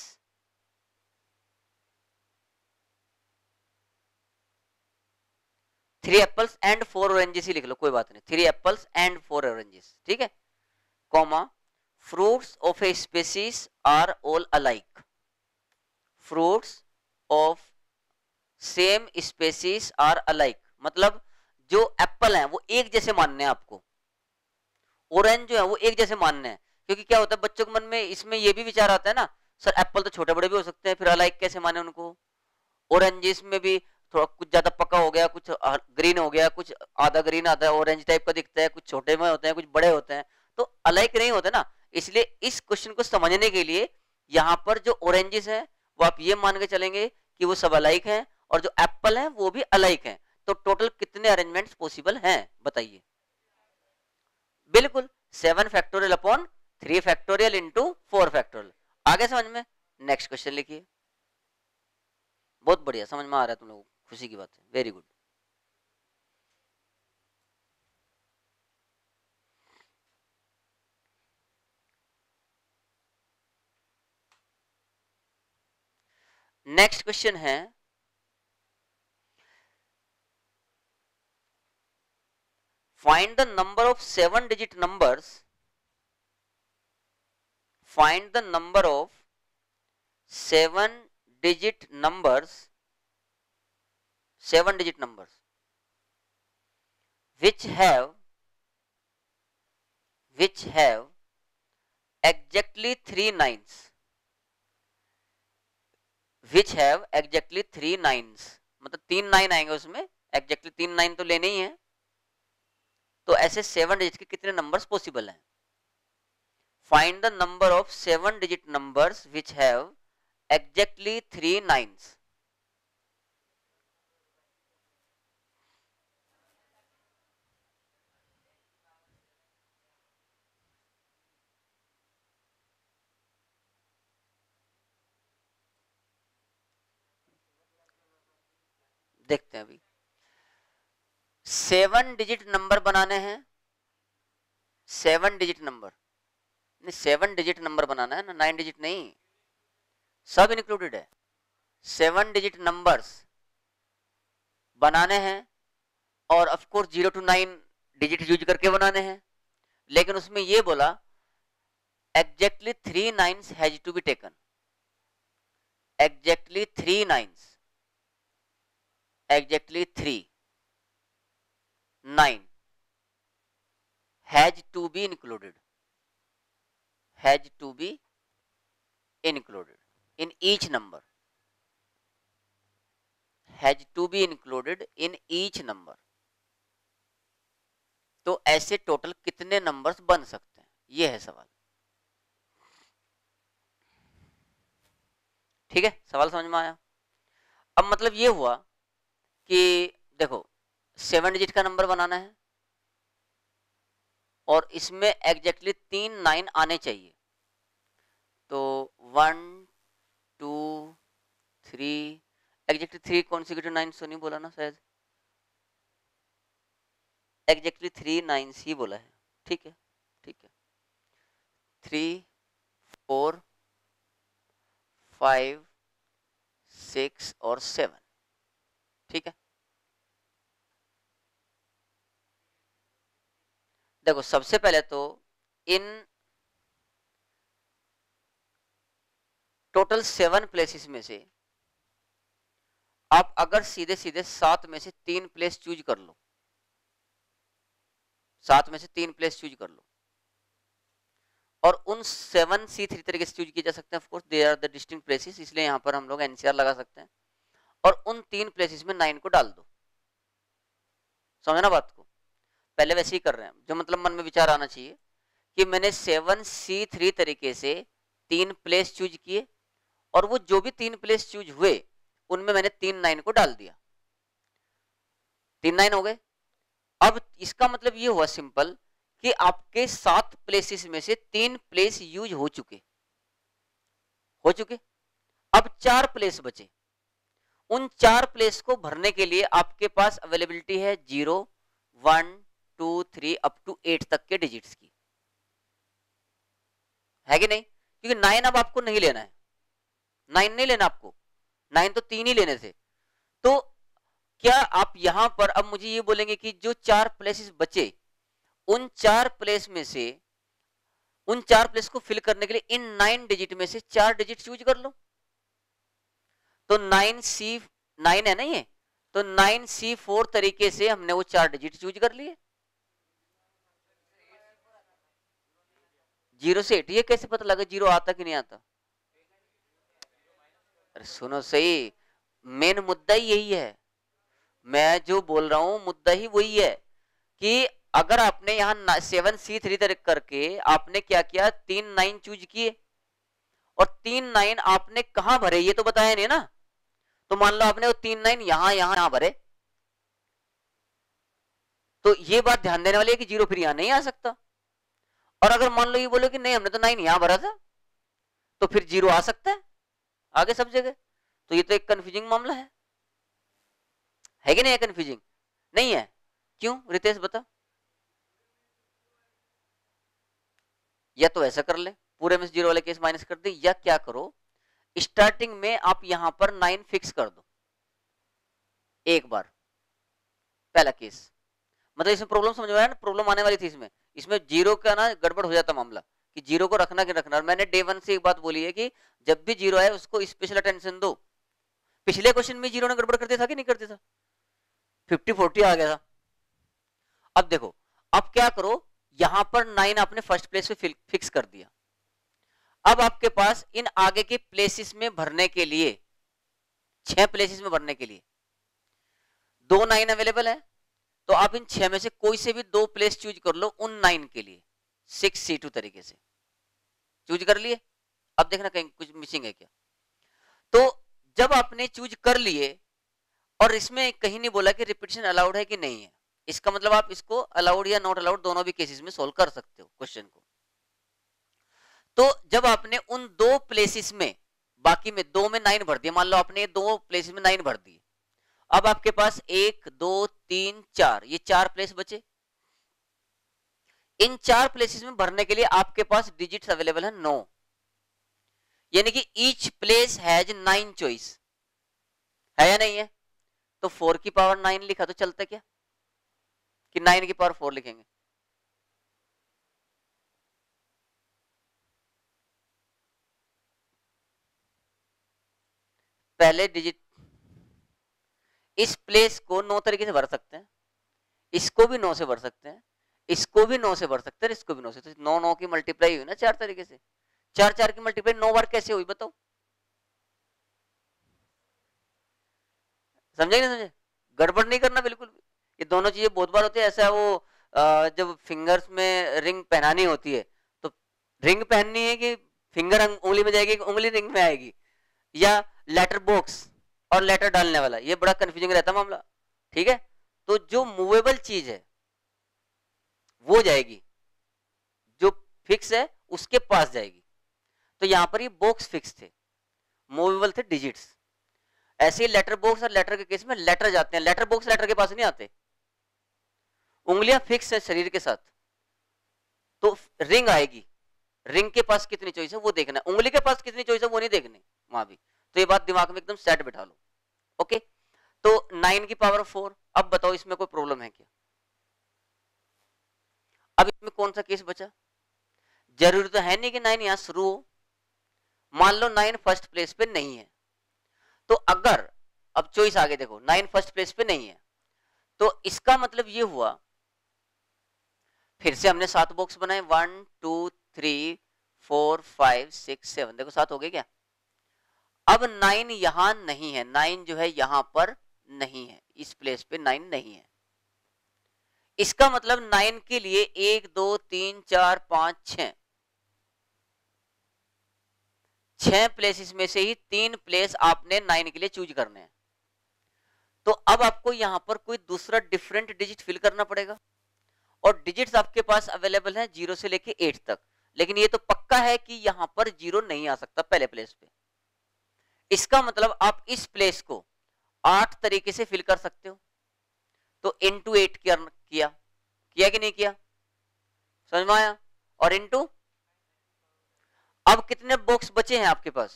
three apples and four oranges ही लिख लो, कोई बात नहीं, three apples and four oranges, ठीक है, comma, fruits of a species are all alike, fruits of same species are alike, मतलब जो एप्पल हैं वो एक जैसे मानने हैं आपको, ऑरेंज जो है वो एक जैसे मानने हैं, क्योंकि क्या होता है बच्चों के मन में इसमें ये भी विचार आता है ना, सर एप्पल तो छोटे बड़े भी हो सकते हैं, फिर अलाइक कैसे माने उनको। ऑरेंज में भी थोड़ा कुछ ज्यादा पका हो गया, कुछ ग्रीन हो गया, कुछ आधा ग्रीन आधा ऑरेंज टाइप का दिखता है, कुछ छोटे में होते हैं कुछ बड़े होते हैं, तो अलाइक नहीं होते ना। इसलिए इस क्वेश्चन को समझने के लिए यहाँ पर जो ऑरेंजेस हैं वो आप ये मान के चलेंगे कि वो सब अलाइक हैं, और जो एप्पल है वो भी अलाइक हैं। तो टोटल कितने अरेंजमेंट्स पॉसिबल हैं बताइए। बिल्कुल seven factorial upon three factorial into four factorial. आगे समझ में। नेक्स्ट क्वेश्चन लिखिए। बहुत बढ़िया, समझ में आ रहा है तुम लोगों को, खुशी की बात है, वेरी गुड। नेक्स्ट क्वेश्चन है, find the number of seven digit numbers, find the number of seven digit numbers, seven digit numbers which have which have exactly three nines, which have exactly three nines, मतलब तीन nine आएंगे उसमें, exactly तीन nine तो लेने ही है। तो ऐसे सेवन डिजिट के कितने नंबर्स पॉसिबल हैं। Find the number of seven digit numbers which have exactly three nines. देखते हैं अभी। सेवन डिजिट नंबर बनाने हैं, सेवन डिजिट नंबर नहीं, सेवन डिजिट नंबर बनाना है ना, नाइन डिजिट नहीं, सब इंक्लूडेड है। सेवन डिजिट नंबर्स बनाने हैं और of course zero two nine digit use करके बनाने हैं, लेकिन उसमें ये बोला exactly three nines has to be taken, exactly three nines, exactly three nine has to be included, has to be included in each number, has to be included in each number। तो ऐसे total कितने numbers बन सकते हैं, ये है सवाल। ठीक है, सवाल समझ में आया। अब मतलब ये हुआ कि देखो सेवन डिजिट का नंबर बनाना है और इसमें एग्जैक्टली तीन नाइन आने चाहिए। तो one two three, exactly three consecutive nine तो नहीं बोला ना शायद, एग्जैक्टली थ्री नाइन्स ही बोला है। ठीक है ठीक है, थ्री फोर फाइव सिक्स और सेवन। ठीक है, देखो सबसे पहले तो इन टोटल सेवन प्लेसेस में से आप अगर सीधे सीधे सात में से तीन प्लेस चूज कर लो, सात में से तीन प्लेस चूज कर लो, और उन सेवन सी थ्री तरीके से चूज किए जा सकते हैं। Of course they are the distinct places, इसलिए यहां पर हम लोग एनसीआर लगा सकते हैं, और उन तीन प्लेसेस में नाइन को डाल दो। समझना बात को, पहले वैसे ही कर रहे हैं, जो मतलब मन में विचार आना चाहिए कि मैंने सेवन सी थ्री तरीके से तीन प्लेस चूज किए, और वो जो भी तीन प्लेस चूज हुए उनमें मैंने तीन नाइन को डाल दिया, तीन नाइन हो गए। अब इसका मतलब ये हुआ सिंपल कि आपके सात प्लेसेस में से तीन प्लेस यूज हो चुके हो चुके अब चार प्लेस बचे। उन चार प्लेस को भरने के लिए आपके पास अवेलेबिलिटी है zero one two three up to eight तक के डिजिट्स की, है कि नहीं? क्योंकि नाइन अब आपको नहीं लेना है, नाइन नहीं लेना आपको, नाइन तो तीन ही लेने थे। तो क्या आप यहां पर अब मुझे ये बोलेंगे कि जो चार प्लेसेस बचे उन चार प्लेस में से उन चार प्लेस को फिल करने के लिए इन नाइन डिजिट में से चार डिजिट चूज कर लो। तो नाइन सी नाइन है ना ये, तो नाइन सी फोर तरीके से हमने वो चार डिजिट चूज कर लिए। जीरो से एट, ये कैसे पता लगा जीरो आता कि नहीं आता? अरे सुनो सही, मेन मुद्दा ही यही है, मैं जो बोल रहा हूं मुद्दा ही वही है कि अगर आपने यहाँ सेवन सी थ्री तक करके आपने क्या किया, तीन नाइन चूज किए और तीन नाइन आपने कहां भरे ये तो बताया नहीं ना, तो मान लो आपने वो तीन नाइन यहां यहां यहां भरे, तो ये बात ध्यान देने वाली है कि जीरो फिर यहां नहीं आ सकता। और अगर मान लो ये बोलो कि नहीं हमने तो नाइन यहां भरा था, तो फिर जीरो आ सकता है आगे सब जगह, तो ये तो एक कंफ्यूजिंग मामला है है कि नहीं? है कंफ्यूजिंग नहीं है? क्यों रितेश बता? या तो ऐसा कर ले, पूरे में जीरो वाले केस माइनस कर दे, या क्या करो स्टार्टिंग में आप यहां पर नाइन फिक्स कर दो एक बार, पहला केस। मतलब इसमें प्रॉब्लम समझ में आया ना, प्रॉब्लम आने वाली थी इसमें, इसमें जीरो का ना गड़बड़ हो जाता मामला कि जीरो को रखना कि रखना। और मैंने डे वन से एक बात बोली है कि जब भी जीरो आए उसको स्पेशल अटेंशन दो। पिछले क्वेश्चन में जीरो ने गड़बड़ कर दिया था कि नहीं करते था, फिफ्टी फोर्टी आ गया था। अब देखो, अब क्या करो, यहां पर नाइन आपने फर्स्ट प्लेस पे फिक्स कर दिया। अब आपके पास इन आगे के प्लेसेस में भरने के लिए, छह प्लेसेस में भरने के लिए दो नाइन अवेलेबल है, तो आप इन छह में से कोई से भी दो प्लेस चूज कर लो उन नाइन के लिए, सिक्स सी टू तरीके से चूज कर लिए। अब देखना कहीं कुछ मिसिंग है क्या। तो जब आपने चूज कर लिए और इसमें कहीं नहीं बोला कि रिपीटिशन अलाउड है कि नहीं है, इसका मतलब आप इसको अलाउड या नॉट अलाउड दोनों भी केसेस में सोल्व कर सकते हो क्वेश्चन को। तो जब आपने उन दो प्लेसेस में, बाकी में दो में नाइन भर दिया, मान लो आपने दो प्लेसेस में नाइन भर दिए, अब आपके पास एक दो तीन चार, ये चार प्लेस बचे। इन चार प्लेसेस में भरने के लिए आपके पास डिजिट्स अवेलेबल है नौ, यानी कि each place has nine choice, है या नहीं है? तो फोर की पावर नाइन लिखा तो चलता क्या, कि नाइन की पावर फोर लिखेंगे? पहले डिजिट, इस प्लेस को नौ तरीके से भर सकते हैं, इसको भी नौ से भर सकते हैं, इसको भी नौ से भर सकते हैं, इसको भी नौ से। तो नौ नौ की मल्टीप्लाई हुई ना चार तरीके से, चार चार की मल्टीप्लाई नौ बार कैसे हुई बताओ? समझे नहीं समझे? गड़बड़ नहीं करना बिल्कुल भी, ये दोनों चीजें बहुत बार होती है। ऐसा वो जब फिंगर्स में रिंग पहनानी होती है, तो रिंग पहननी है कि फिंगर उंगली में जाएगी कि उंगली रिंग में आएगी, या लेटर बॉक्स और लेटर डालने वाला, ये बड़ा कंफ्यूजिंग रहता मामला, ठीक है? तो जो मूवेबल चीज है वो जाएगी, जो फिक्स है उसके पास जाएगी। तो यहां पर ये बॉक्स फिक्स थे, मूवेबल थे डिजिट्स। ऐसे ही लेटर बॉक्स और लेटर के केस में लेटर जाते हैं, लेटर बॉक्स लेटर के पास नहीं आते, उंगलियां फिक्स है शरीर के साथ, तो रिंग आएगी, रिंग के पास कितनी चॉइस है वो देखना है, उंगली के पास कितनी चॉइस है वो नहीं देखनी वहां भी। तो ये बात दिमाग में एकदम सेट बिठा लो, ओके? तो नाइन की पावर फोर। अब बताओ इसमें कोई प्रॉब्लम है क्या? अब इसमें कौन सा केस बचा? जरूरी तो है नहीं कि नाइन यहां शुरू हो, मान लो नाइन फर्स्ट प्लेस पे नहीं है, तो अगर, अब चॉइस आगे देखो, नाइन फर्स्ट प्लेस पे नहीं है, तो इसका मतलब ये हुआ, फिर से हमने सात बॉक्स बनाए, one two three four five six seven, देखो सात हो गए क्या? अब नाइन यहां नहीं है, नाइन जो है यहां पर नहीं है, इस प्लेस पे नाइन नहीं है। इसका मतलब नाइन के लिए एक दो तीन चार पांच छह, छह प्लेसेस में से ही तीन प्लेस आपने नाइन के लिए चूज करने हैं। तो अब आपको यहां पर कोई दूसरा डिफरेंट डिजिट फिल करना पड़ेगा, और डिजिट्स आपके पास अवेलेबल है जीरो से लेके एट तक, लेकिन ये तो पक्का है कि यहां पर जीरो नहीं आ सकता पहले प्लेस पे। इसका मतलब आप इस प्लेस को आठ तरीके से फिल कर सकते हो। तो इंटू एट किया किया किया कि नहीं किया? समझ में आया? और इंटू, अब कितने बॉक्स बचे हैं आपके पास?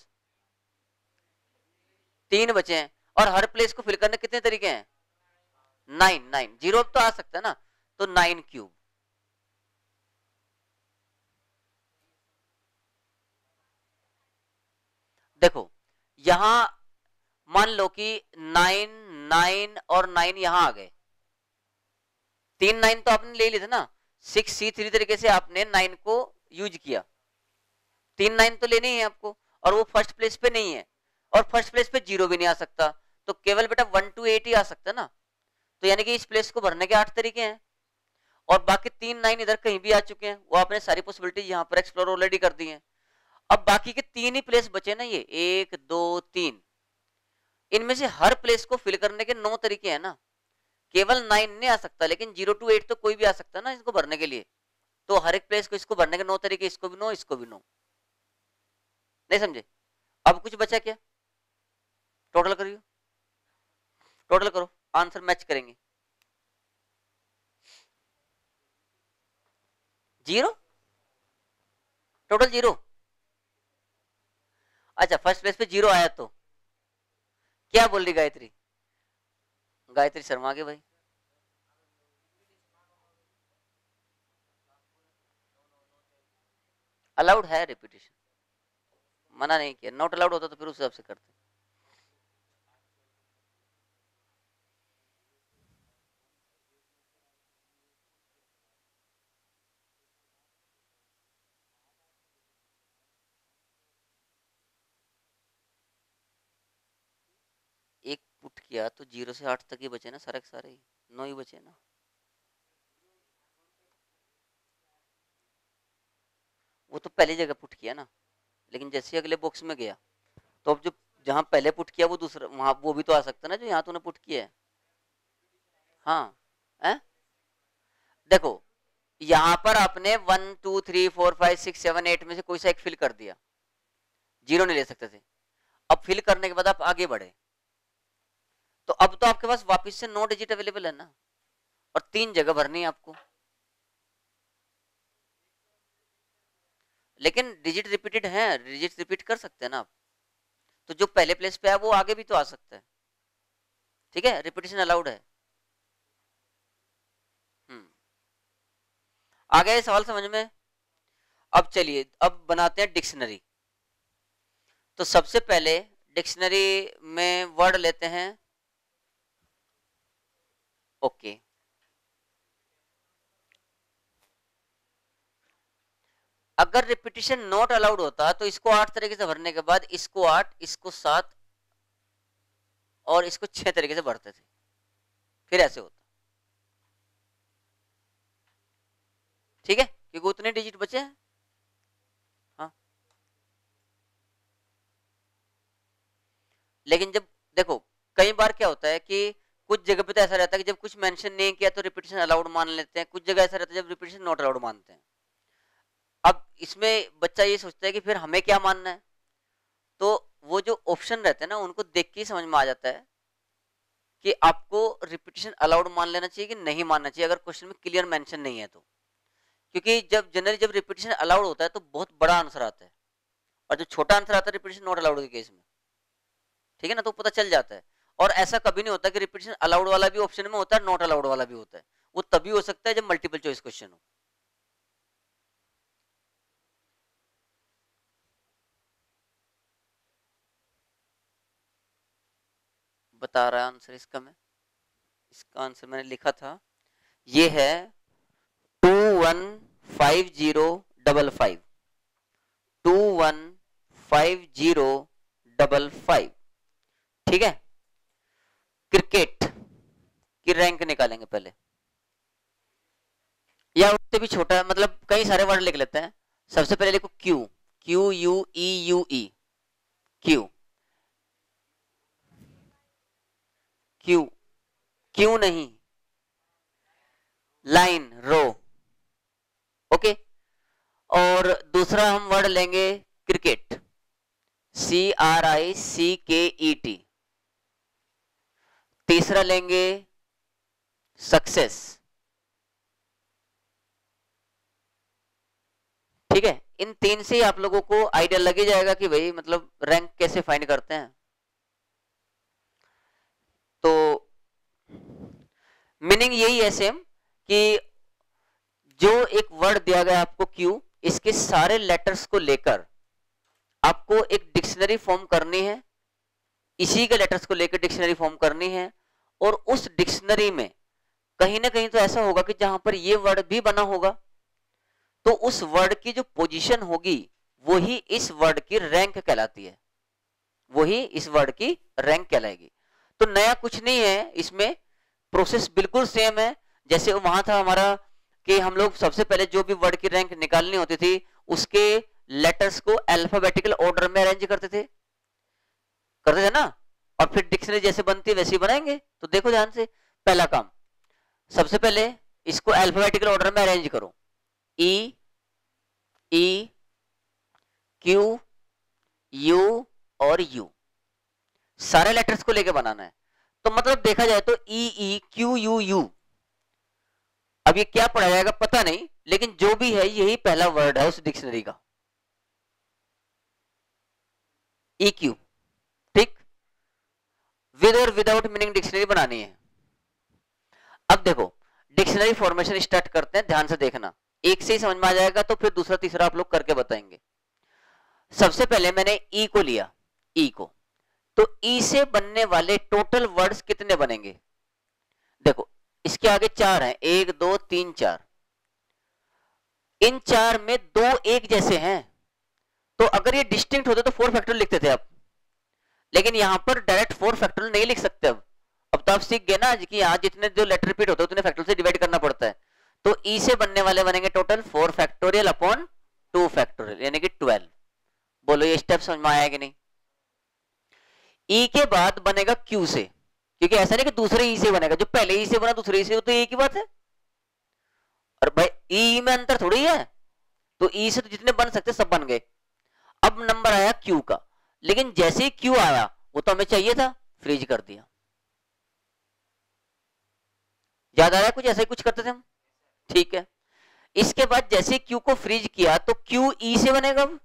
तीन बचे हैं, और हर प्लेस को फिल करने कितने तरीके हैं? नाइन। नाइन जीरो तो आ सकता है ना, तो नाइन क्यूब। देखो यहां मान लो कि नाइन नाइन और नाइन यहां आ गए, तीन नाइन तो आपने ले लिए थे ना, सिक्स सी थ्री तरीके से आपने नाइन को यूज किया, तीन नाइन तो लेनी है आपको, और वो फर्स्ट प्लेस पे नहीं है, और फर्स्ट प्लेस पे जीरो भी नहीं आ सकता, तो केवल बेटा वन टू एट ही आ सकता है ना। तो यानी कि इस प्लेस को भरने के आठ तरीके हैं, और बाकी तीन नाइन इधर कहीं भी आ चुके हैं, वो आपने सारी पॉसिबिलिटी यहाँ पर एक्सप्लोर ऑलरेडी कर दी है। अब बाकी के तीन ही प्लेस बचे ना, ये एक दो तीन, इनमें से हर प्लेस को फिल करने के नौ तरीके हैं ना, केवल नाइन नहीं आ सकता, लेकिन जीरो टू एट तो कोई भी आ सकता है ना इसको भरने के लिए। तो हर एक प्लेस को इसको भरने के नौ तरीके, इसको भी नौ, इसको भी नौ। नहीं समझे? अब कुछ बचा क्या? टोटल करियो, टोटल करो, आंसर मैच करेंगे। Zero, total zero. अच्छा, फर्स्ट प्लेस पे जीरो आया तो क्या बोल रही गायत्री? गायत्री शर्मा के भाई, अलाउड है रिपीटेशन, मना नहीं किया, नॉट अलाउड होता तो फिर उस हिसाब से करते। एक पुट किया तो जीरो से आठ तक ही बचे ना, सारे के सारे ही नौ ही बचे ना। वो तो पहली जगह पुट किया ना, लेकिन जैसे अगले बॉक्स में गया तो अब जो जहां पहले पुट किया वो दूसरा, वहां वो भी तो आ सकता है ना जो यहाँ तूने पुट किया है। हाँ है? देखो यहाँ पर आपने one two three four five six seven eight में से कोई सा एक फिल कर दिया, जीरो नहीं ले सकते थे। अब फिल करने के बाद आप आगे बढ़े, तो अब तो आपके पास वापस से नौ डिजिट अवेलेबल है ना, और तीन जगह भरनी है आपको, लेकिन डिजिट रिपीटेड है, डिजिट रिपीट कर सकते हैं ना आप, तो जो पहले प्लेस पे है वो आगे भी तो आ सकता है। ठीक है, रिपीटेशन अलाउड है। हम्म, आ गया सवाल समझ में? अब चलिए अब बनाते हैं डिक्शनरी। तो सबसे पहले डिक्शनरी में वर्ड लेते हैं ओके। अगर रिपीटिशन नॉट अलाउड होता तो इसको आठ तरीके से भरने के बाद इसको आठ, इसको सात और इसको छह तरीके से भरते थे, फिर ऐसे होता। ठीक है, क्योंकि उतने डिजिट बचे हैं। हाँ, लेकिन जब देखो कई बार क्या होता है कि कुछ जगह पे तो ऐसा रहता है कि जब कुछ मेंशन नहीं किया तो रिपीटिशन अलाउड मान लेते हैं, कुछ जगह ऐसा रहता है जब रिपीटिशन नॉट अलाउड मानते हैं। अब इसमें बच्चा ये सोचता है कि फिर हमें क्या मानना है, तो वो जो ऑप्शन रहते हैं ना उनको देख के ही समझ में आ जाता है कि आपको रिपीटिशन अलाउड मान लेना चाहिए कि नहीं मानना चाहिए, अगर क्वेश्चन में क्लियर मेंशन नहीं है तो। क्योंकि जब जनरली जब रिपीटिशन अलाउड होता है तो बहुत बड़ा आंसर आता है, और जो छोटा आंसर आता है रिपीटिशन नॉट अलाउड के केस में, ठीक है ना, तो पता चल जाता है। और ऐसा कभी नहीं होता कि रिपीटिशन अलाउड वाला भी ऑप्शन में होता है, नॉट अलाउड वाला भी होता है। वो तभी हो सकता है जब मल्टीपल चॉइस क्वेश्चन हो। बता रहा आंसर इसका, मैं इसका आंसर मैंने लिखा था, ये है two one five zero double five, two one five zero double five. ठीक है, क्रिकेट की रैंक निकालेंगे पहले, या उससे भी छोटा, मतलब कई सारे वर्ड लिख लेते हैं। सबसे पहले लिखो Q, Q U E U E, Q, Q, Q नहीं, लाइन, रो। ओके, और दूसरा हम वर्ड लेंगे क्रिकेट, सी आर आई सी के ई टी। तीसरा लेंगे सक्सेस। ठीक है, इन तीन से ही आप लोगों को आइडिया लग ही जाएगा कि भाई मतलब रैंक कैसे फाइंड करते हैं। तो मीनिंग यही है सेम कि जो एक वर्ड दिया गया आपको क्यू, इसके सारे लेटर्स को लेकर आपको एक डिक्शनरी फॉर्म करनी है, इसी के लेटर्स को लेकर डिक्शनरी फॉर्म करनी है। और उस डिक्शनरी में कहीं ना कहीं तो ऐसा होगा कि जहां पर ये वर्ड भी बना होगा, तो उस वर्ड की जो पोजीशन होगी वही इस वर्ड की रैंक कहलाती है, वही इस वर्ड की रैंक कहलाएगी। तो नया कुछ नहीं है इसमें, प्रोसेस बिल्कुल सेम है जैसे वहां था हमारा कि हम लोग सबसे पहले जो भी वर्ड की रैंक निकालनी होती थी उसके लेटर्स को अल्फाबेटिकल ऑर्डर में अरेंज करते थे करते थे ना, और फिर डिक्शनरी जैसे बनती है वैसे ही बनाएंगे। तो देखो ध्यान से, पहला काम, सबसे पहले इसको अल्फाबेटिकल ऑर्डर में अरेंज करो, ई ई क्यू यू और यू, सारे लेटर्स को लेके बनाना है। तो मतलब देखा जाए तो E E Q U U, अब ये क्या पढ़ा जाएगा पता नहीं, लेकिन जो भी है यही पहला वर्ड है उस डिक्शनरी का, ई क्यू। ठीक, विद और विदाउट मीनिंग डिक्शनरी बनानी है। अब देखो डिक्शनरी फॉर्मेशन स्टार्ट करते हैं, ध्यान से देखना, एक से ही समझ में आ जाएगा तो फिर दूसरा तीसरा आप लोग करके बताएंगे। सबसे पहले मैंने ई को लिया, ई को, तो ई से बनने वाले टोटल वर्ड्स कितने बनेंगे? देखो इसके आगे चार हैं, एक दो तीन चार, इन चार में दो एक जैसे हैं, तो अगर ये डिस्टिंक्ट होते तो फोर फैक्टोरियल लिखते थे आप, लेकिन यहां पर डायरेक्ट फोर फैक्टोरियल नहीं लिख सकते। अब अब तो आप सीख गए ना कि यहाँ जितने जो लेटर रिपीट होते हैं उतने फैक्टोरियल से डिवाइड करना पड़ता है। तो ई से बनने वाले बनेंगे total four factorial upon two factorial, यानी कि ट्वेल्व। बोलो ये स्टेप समझ में आया कि नहीं? ई के बाद बनेगा क्यू से, क्योंकि ऐसा नहीं कि दूसरे ई से बनेगा, जो पहले ई से बना दूसरे ई से, तो एक ही बात है। और भाई ई में अंतर थोड़ी है, तो ई से तो जितने बन सकते सब बन गए। अब नंबर आया क्यू का, लेकिन जैसे ही क्यू आया वो तो हमें चाहिए था, फ्रीज कर दिया। याद आ रहा है कुछ ऐसा ही कुछ करते थे हम, ठीक है। इसके बाद जैसे क्यू को फ्रीज किया तो क्यू ई से बनेगा। अब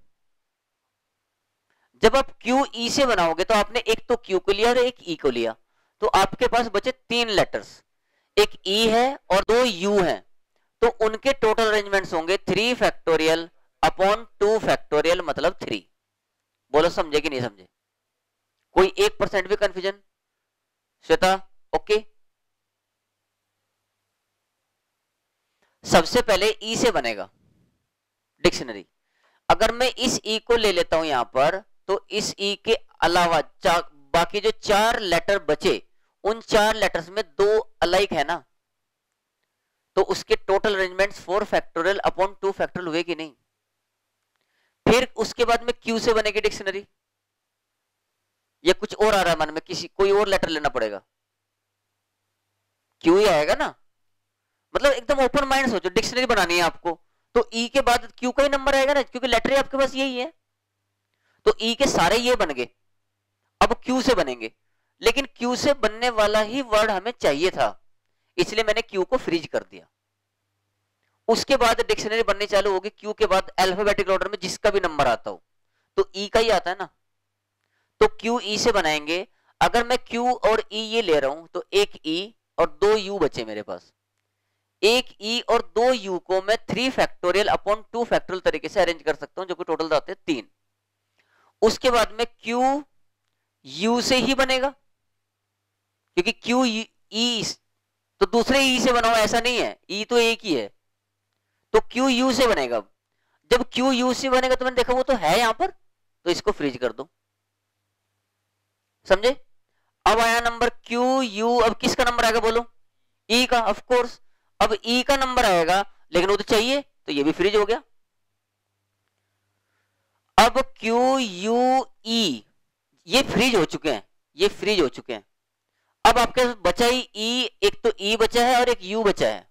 जब आप क्यू ई से बनाओगे तो आपने एक तो क्यू को लिया और एक ई को लिया, तो आपके पास बचे तीन लेटर्स, एक ई है और दो यू हैं, तो उनके टोटल अरेंजमेंट्स होंगे three factorial upon two factorial, मतलब थ्री। बोलो समझे कि नहीं समझे? कोई एक परसेंट भी कंफ्यूजन? श्वेता ओके? सबसे पहले ई से बनेगा डिक्शनरी। अगर मैं इस ई को ले लेता हूं यहां पर, तो इस ई के अलावा बाकी जो चार लेटर बचे, उन चार लेटर्स में दो अलाइक है ना, तो उसके total arrangements four factorial upon two factorial हुए कि नहीं? फिर उसके बाद में क्यू से बनेगी डिक्शनरी। ये कुछ और आ रहा है मन में, किसी कोई और लेटर लेना पड़ेगा? क्यू ही आएगा ना, मतलब एकदम ओपन माइंड सोचो, डिक्शनरी बनानी है आपको, तो ई के बाद क्यू का ही नंबर आएगा ना, क्योंकि लेटर आपके पास यही है। तो ई के सारे ये बन गए, अब क्यू से बनेंगे, लेकिन क्यू से बनने वाला ही वर्ड हमें चाहिए था, इसलिए मैंने क्यू को फ्रीज कर दिया। उसके बाद डिक्शनरी बननी चालू होगी क्यू के बाद अल्फाबेटिकल ऑर्डर में जिसका भी नंबर आता हो, तो ई का ही आता है ना, तो क्यू ई से बनाएंगे। अगर मैं क्यू और ई ये ले रहा हूं तो एक ई और दो यू बचे मेरे पास, एक ई और दो यू को मैं three factorial upon two factorial तरीके से अरेंज कर सकता हूं, जो कि टोटल आते हैं तीन। उसके बाद में क्यू यू से ही बनेगा, क्योंकि क्यू ई तो दूसरे ई से बना हुआ, ऐसा नहीं है, ई तो एक ही है, तो क्यू यू से बनेगा। जब क्यू यू से बनेगा तो मैंने देखा वो तो है यहां पर, तो इसको फ्रीज कर दो, समझे? अब आया नंबर क्यू यू, अब किसका नंबर आएगा बोलो? ई का, ऑफ कोर्स। अब ई का नंबर आएगा, लेकिन वो तो चाहिए, तो ये भी फ्रीज हो गया। अब क्यू यू ई ये फ्रीज हो चुके हैं, ये फ्रीज हो चुके हैं। अब आपके बचा ही ई, एक तो ई बचा है और एक यू बचा है,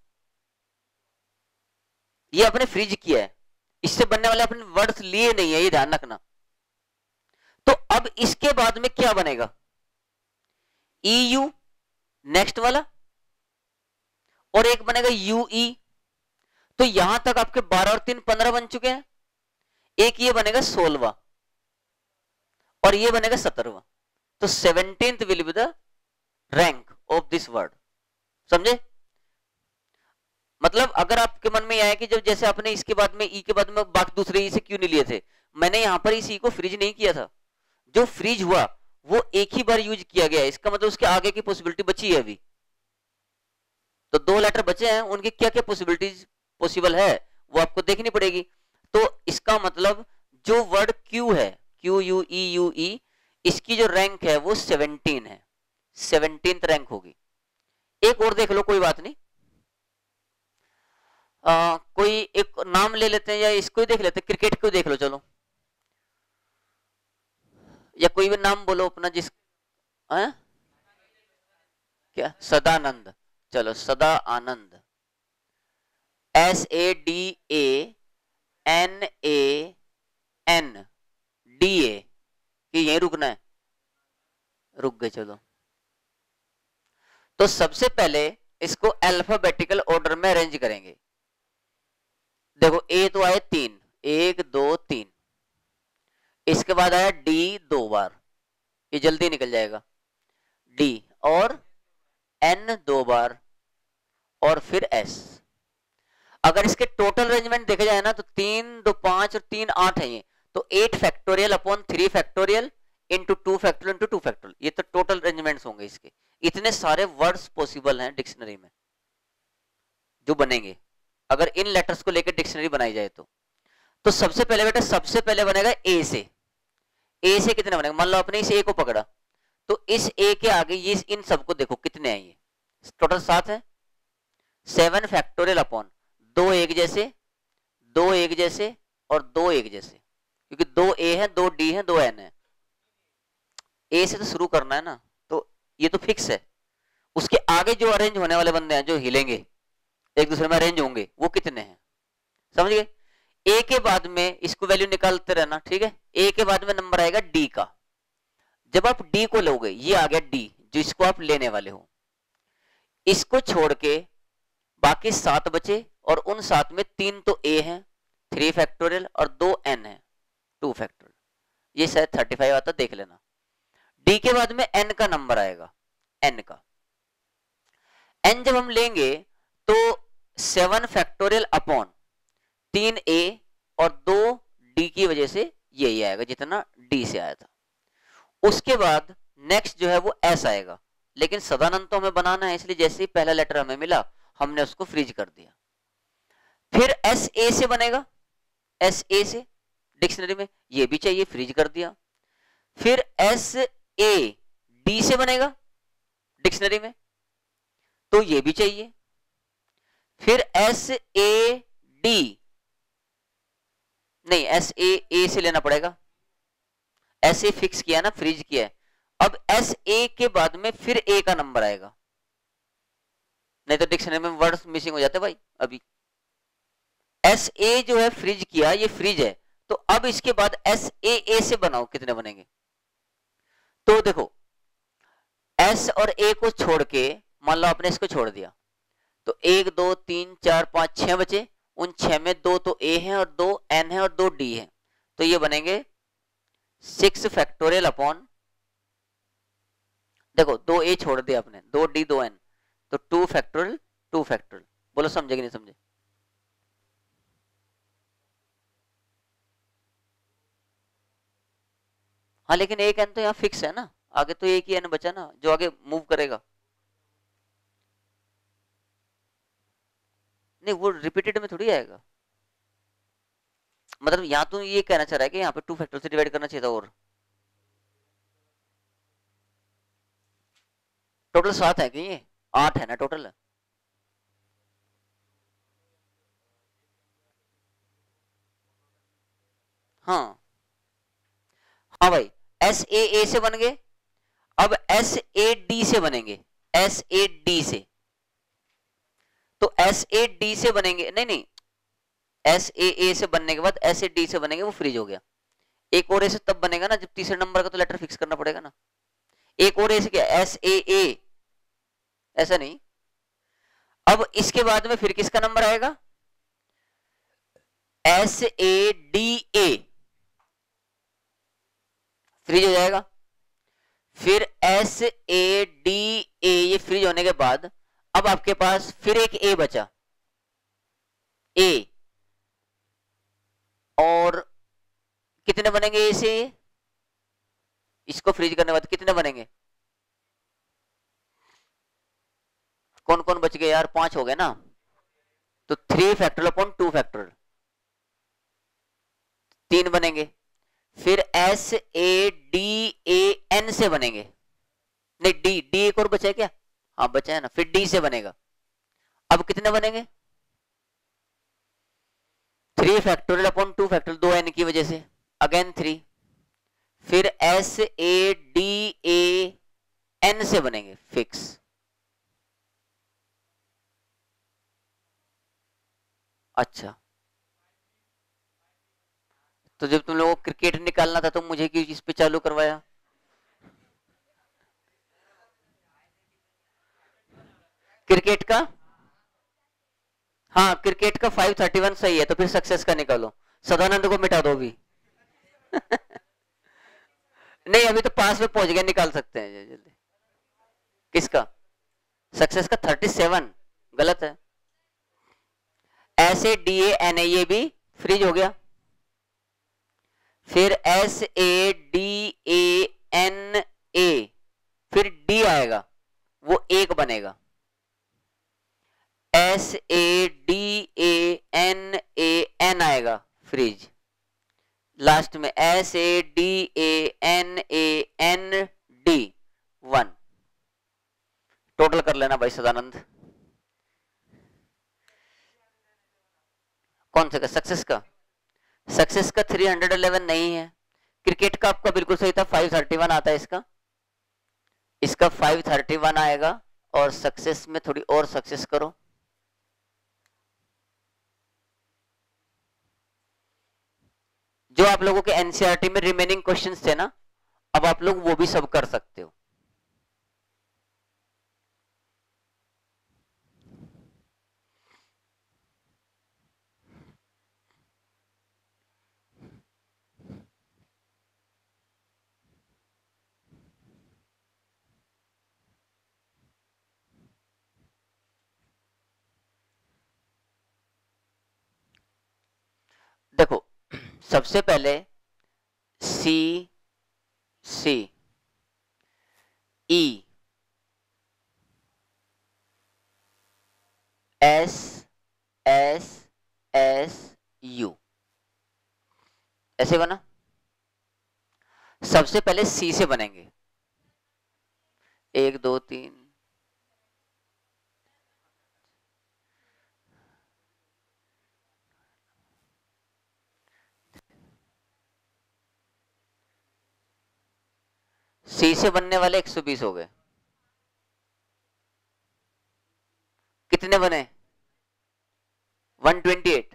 ये आपने फ्रीज किया है, इससे बनने वाले अपने वर्ड्स लिए नहीं है, ये ध्यान रखना। तो अब इसके बाद में क्या बनेगा? ई यू नेक्स्ट वाला, और एक बनेगा यू ई। तो यहां तक आपके बारह और तीन पंद्रह बन चुके हैं, एक ये बनेगा सोलवा और ये बनेगा सत्रहवा, तो seventeenth will be the rank of this word, समझे? मतलब अगर आपके मन में यह है कि जब जैसे आपने इसके बाद में ई के बाद में बाकी दूसरे ई से क्यों नहीं लिए थे, मैंने यहां पर इस ई को फ्रीज नहीं किया था, जो फ्रीज हुआ वो एक ही बार यूज किया गया, इसका मतलब उसके आगे की पॉसिबिलिटी बची है अभी। तो दो लेटर बचे हैं, उनकी क्या क्या पॉसिबिलिटीज पॉसिबल है वो आपको देखनी पड़ेगी। तो इसका मतलब जो वर्ड क्यू है, Q U E U E, इसकी जो रैंक है वो सेवनटीन है, सेवनटीन्थ रैंक होगी। एक और देख लो, कोई बात नहीं, आ, कोई एक नाम ले लेते हैं या इसको ही देख लेते हैं, क्रिकेट को देख लो चलो, या कोई भी नाम बोलो अपना जिस आ? क्या सदानंद, चलो सदा आनंद, S A D A N A N D A, कि यहीं रुकना है, रुक गए चलो। तो सबसे पहले इसको अल्फाबेटिकल ऑर्डर में अरेंज करेंगे। देखो ए तो आए तीन, एक दो तीन, इसके बाद आया डी दो बार, ये जल्दी निकल जाएगा, डी, और एन दो बार, और फिर एस। अगर इसके टोटल अरेंजमेंट देखा जाए ना तो तीन दो पांच और तीन आठ है ये, तो eight factorial upon three factorial into two factorial into two factorial, ये तो टोटल अरेंजमेंट्स होंगे इसके। इतने सारे वर्ड्स पॉसिबल हैं डिक्शनरी में जो बनेंगे अगर इन लेटर्स को लेकर डिक्शनरी बनाई जाए तो। तो सबसे पहले बेटा, सबसे पहले बनेगा ए से। ए से कितने बनेगा, मान लो आपने इस ए को पकड़ा, तो इस ए के आगे ये इन सबको देखो कितने हैं, ये टोटल सात है, सेवन फैक्टोरियल अपॉन दो एक जैसे, दो एक जैसे और दो एक जैसे, क्योंकि दो ए है, दो डी है, दो एन है। ए से तो शुरू करना है ना, तो ये तो फिक्स है। उसके आगे जो अरेंज होने वाले बंदे हैं, जो हिलेंगे एक दूसरे में अरेंज होंगे, वो कितने हैं, समझ गए। ए के बाद में इसको वैल्यू निकालते रहना, ठीक है। ए के बाद में नंबर आएगा डी का। जब आप डी को लोगे, ये आ गया डी, जिसको आप लेने वाले हो। इसको छोड़ के बाकी सात बचे, और उन सात में तीन तो ए है, थ्री फैक्टोरियल, और दो एन है, टू फैक्टोरियल। ये शायद थर्टी फाइव आता, देख लेना। डी के बाद में एन का नंबर आएगा, एन का। एन जब हम लेंगे तो सेवन फैक्टोरियल अपॉन तीन ए और दो डी की वजह से यही आएगा जितना डी से आया था। उसके बाद नेक्स्ट जो है वो एस आएगा, लेकिन सदानंद तो हमें बनाना है, इसलिए जैसे ही पहला लेटर हमें मिला हमने उसको फ्रीज कर दिया। फिर एस ए से बनेगा, एस ए से डिक्शनरी में ये भी चाहिए, फ्रीज कर दिया। फिर एस ए डी से बनेगा डिक्शनरी में, तो ये भी चाहिए। फिर एस ए डी, नहीं एस ए ए से लेना पड़ेगा, एस ए फिक्स किया ना, फ्रीज किया है। अब एस ए के बाद में फिर ए का नंबर आएगा, नहीं तो डिक्शनरी में वर्ड्स मिसिंग हो जाते भाई। अभी एस ए जो है फ्रीज किया, ये फ्रीज है, तो अब इसके बाद एस ए ए से बनाओ, कितने बनेंगे। तो देखो एस और ए को छोड़ के, मान लो आपने इसको छोड़ दिया, तो एक दो तीन चार पांच छह बचे, उन छह में दो तो ए है और दो एन है और दो डी है, तो ये बनेंगे सिक्स फैक्टोरियल अपॉन, देखो दो ए छोड़ दिया आपने, दो डी दो एन, तो टू फैक्टोरियल टू फैक्टोरियल। बोलो समझे कि नहीं समझे। हाँ लेकिन एक एन तो यहाँ फिक्स है ना, आगे तो एक ही एन बचा ना जो आगे मूव करेगा। नहीं वो रिपीटेड में थोड़ी आएगा, मतलब यहाँ तो ये कहना चाह रहा है कि यहाँ पे टू फैक्टर से डिवाइड करना चाहिए था। और टोटल सात है कि ये आठ है ना टोटल। हाँ हाँ भाई, एस ए ए से बन गए, अब एस ए डी से बनेंगे, एस ए डी से, तो एस ए डी से बनेंगे, नहीं नहीं एस ए ए से बनने के बाद एस ए डी से बनेंगे, वो फ्रीज हो गया। एक और ए से तब बनेगा ना जब तीसरे नंबर का तो लेटर फिक्स करना पड़ेगा ना। एक और ए से क्या, एस ए ए, ऐसा नहीं। अब इसके बाद में फिर किसका नंबर आएगा, S A D A, freeze हो जाएगा। फिर एस ए डी ए, ये फ्रीज होने के बाद अब आपके पास फिर एक ए बचा, ए, और कितने बनेंगे ए से, इसको फ्रीज करने के बाद कितने बनेंगे, कौन कौन बच गए यार, पांच हो गए ना, तो three factorial upon two factorial, तीन बनेंगे, फिर S A D A N से बनेंगे, नहीं डी डी एक और बचा है क्या, हाँ बचा है ना, फिर डी से बनेगा। अब कितने बनेंगे, three factorial upon two factorial, दो एन की वजह से, अगेन थ्री, फिर S A D A N से बनेंगे फिक्स। अच्छा, तो जब तुम लोगों को क्रिकेट निकालना था तो मुझे क्यों इस पे चालू करवाया? क्रिकेट का, हाँ क्रिकेट का फाइव थर्टी वन सही है, तो फिर सक्सेस का निकालो, सदानंद को मिटा दो भी। नहीं अभी तो पास में पहुंच गए, निकाल सकते हैं जल्दी। किसका? सक्सेस का थर्टी सेवन, गलत है। ऐसे डी ए एन ए ये भी फ्रीज हो गया, फिर S A D A N A, फिर डी आएगा वो एक बनेगा, S A D A N A N आएगा फ्रीज, लास्ट में S A D A N A N D one. Total कर लेना भाई सदानंद। कौन से का? सक्सेस का? सक्सेस का थ्री हंड्रेड इलेवन नहीं है, क्रिकेट का आपका बिल्कुल सही था, फाइव थर्टी वन आता है इसका, इसका फाइव थर्टी वन आएगा, और सक्सेस में थोड़ी और सक्सेस करो, जो आप लोगों के एनसीईआरटी में रिमेनिंग क्वेश्चंस थे ना, अब आप लोग वो भी सब कर सकते हो। देखो सबसे पहले C C E S S S U, ऐसे बना। सबसे पहले सी से बनेंगे, एक दो तीन, सी से बनने वाले एक सौ बीस हो गए, कितने बने? वन ट्वेंटी एट,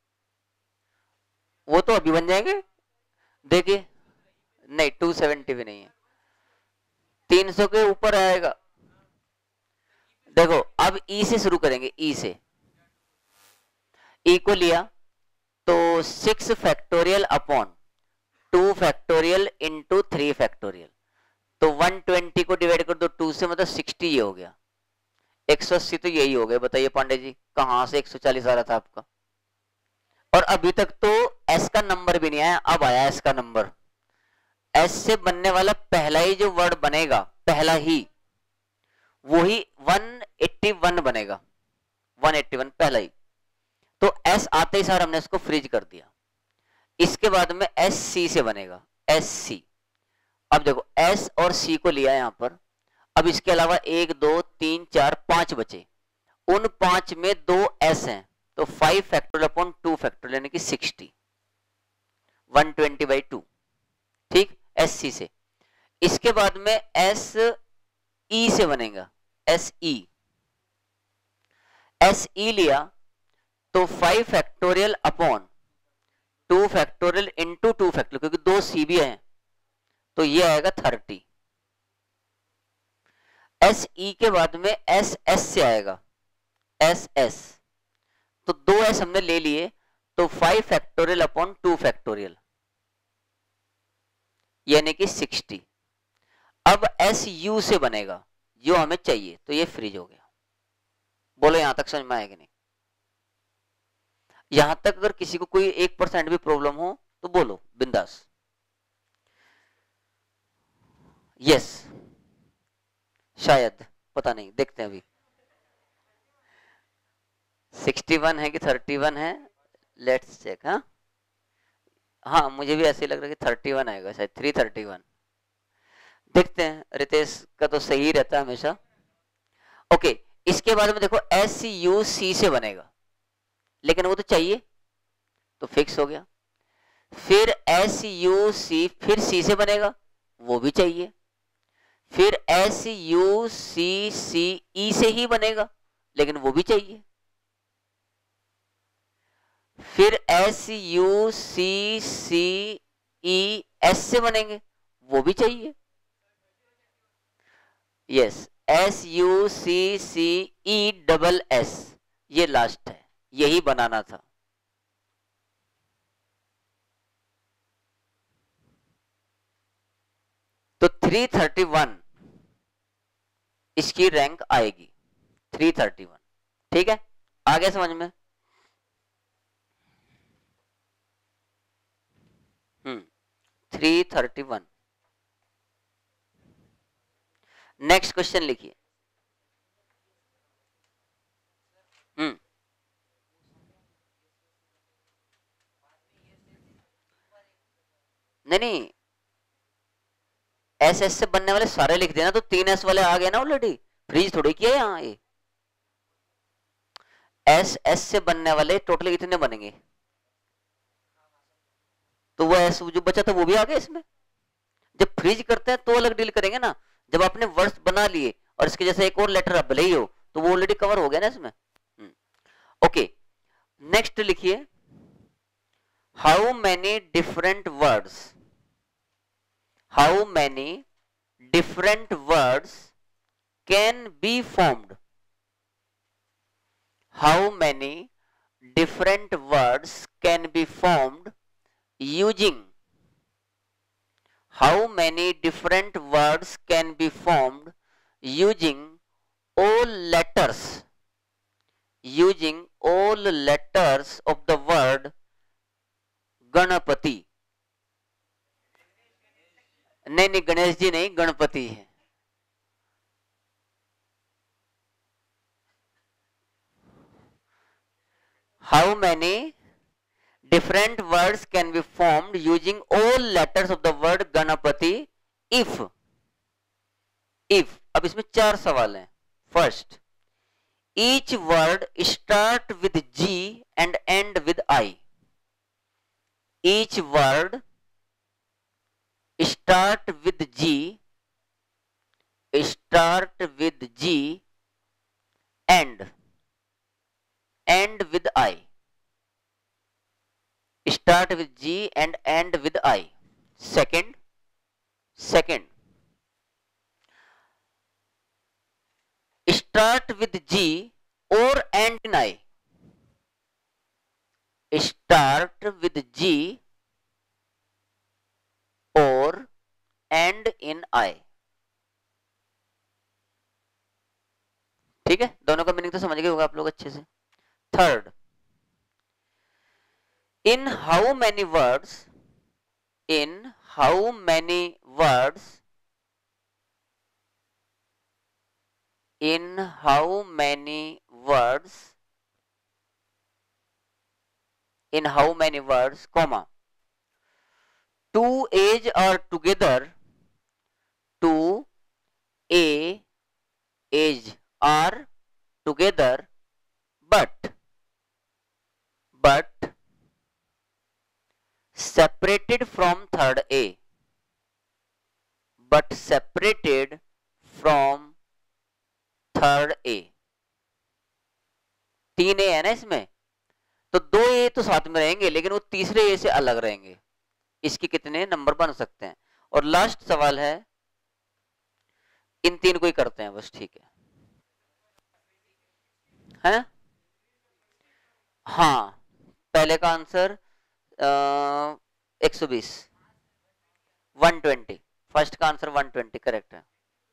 वो तो अभी बन जाएंगे, देखिए नहीं टू सेवेंटी भी नहीं है, तीन सौ के ऊपर आएगा। देखो अब ई से शुरू करेंगे, ई से, ई को लिया तो six factorial upon two factorial into three factorial, तो वन ट्वेंटी को डिवाइड कर दो टू से, मतलब सिक्सटी, ये हो गया, एक सौ अस्सी तो यही हो गया। बताइए पांडे जी कहां से एक सौ चालीस आ रहा था आपका? और अभी तक तो एस का नंबर भी नहीं आया, अब आया एस का नंबर। एस से बनने वाला पहला ही जो वर्ड बनेगा, पहला ही, वही वन एट्टी वन बनेगा, वन एट्टी वन पहला ही। तो एस आते ही सार हमने इसको फ्रीज कर दिया। इसके बाद में एस सी से बनेगा, एस सी। अब देखो एस और सी को लिया यहां पर, अब इसके अलावा एक दो तीन चार पांच बचे, उन पांच में दो एस हैं, तो five factorial upon two factorial यानी कि sixty, one twenty by two, ठीक, एस सी से। इसके बाद में एस ई से बनेगा, एस ई, एस ई लिया तो five factorial upon two factorial into two factorial, क्योंकि दो सी भी हैं तो ये आएगा थर्टी। एस ई के बाद में एस एस से आएगा, एस एस, तो दो एस हमने ले लिए, तो five factorial upon two factorial यानी कि सिक्सटी। अब एस यू से बनेगा, जो हमें चाहिए, तो ये फ्रीज हो गया। बोलो यहां तक समझ में आएगा? नहीं, यहां तक अगर किसी को कोई एक परसेंट भी प्रॉब्लम हो तो बोलो बिंदास। यस, शायद, पता नहीं, देखते हैं अभी। सिक्सटी वन है कि थर्टी वन है, लेट्स चेक। हाँ हाँ मुझे भी ऐसे ही लग रहा है कि थर्टी वन आएगा शायद, थ्री थर्टी वन। देखते हैं, रितेश का तो सही रहता है हमेशा। ओके, इसके बाद में देखो एस यू सी से बनेगा, लेकिन वो तो चाहिए तो फिक्स हो गया। फिर एस यू सी फिर सी से बनेगा, वो भी चाहिए। फिर एस यू सी सी ई से ही बनेगा, लेकिन वो भी चाहिए। फिर S U C C E S से बनेंगे, वो भी चाहिए। Yes, S U C C E double S, ये लास्ट है, यही बनाना था। तो थ्री थर्टी वन इसकी रैंक आएगी, थ्री थर्टी वन। ठीक है, आगे समझ में। Hmm three thirty one. Next question लिखिए। हम्म नहीं नहीं, एस एस से बनने वाले सारे लिख देना, तो तीन एस वाले आ गए ना ऑलरेडी, फ्रीज थोड़ी किया यहाँ ये। एस एस से बनने वाले टोटल कितने बनेंगे, तो वो एस जो बचा था वो भी आ गया इसमें। जब फ्रीज करते हैं तो अलग डील करेंगे ना, जब आपने वर्ड्स बना लिए और इसके जैसे एक और लेटर अब ही हो तो वो ऑलरेडी कवर हो गया ना इसमें। ओके, नेक्स्ट लिखिए, how many different words, how many different words can be formed, how many different words can be formed using, how many different words can be formed using all letters, using all letters of the word Ganpati. नहीं नहीं, गणेश जी नहीं, गणपति है। how many different words can be formed using all letters of the word Ganpati if, if अब इसमें चार सवाल हैं। First, each word start with G and end with I, each word start with G, start with G and end with I, start with G and end with I. Second, second, start with G or end in I, start with G or end in I। ठीक है, दोनों का meaning तो समझ गए होगा आप लोग अच्छे से। Third, in how many words, in how many words, in how many words, in how many words, comma, two A's are together, two A A's are together, but, but separated from third A, but separated from third A. तीन A है ना इसमें, तो दो ए तो साथ में रहेंगे लेकिन वो तीसरे ए से अलग रहेंगे। इसके कितने नंबर बन सकते हैं? और लास्ट सवाल है, इन तीन को ही करते हैं बस, ठीक है है? हाँ, पहले का आंसर एक सौ बीस, वन ट्वेंटी, फर्स्ट का आंसर वन ट्वेंटी करेक्ट है।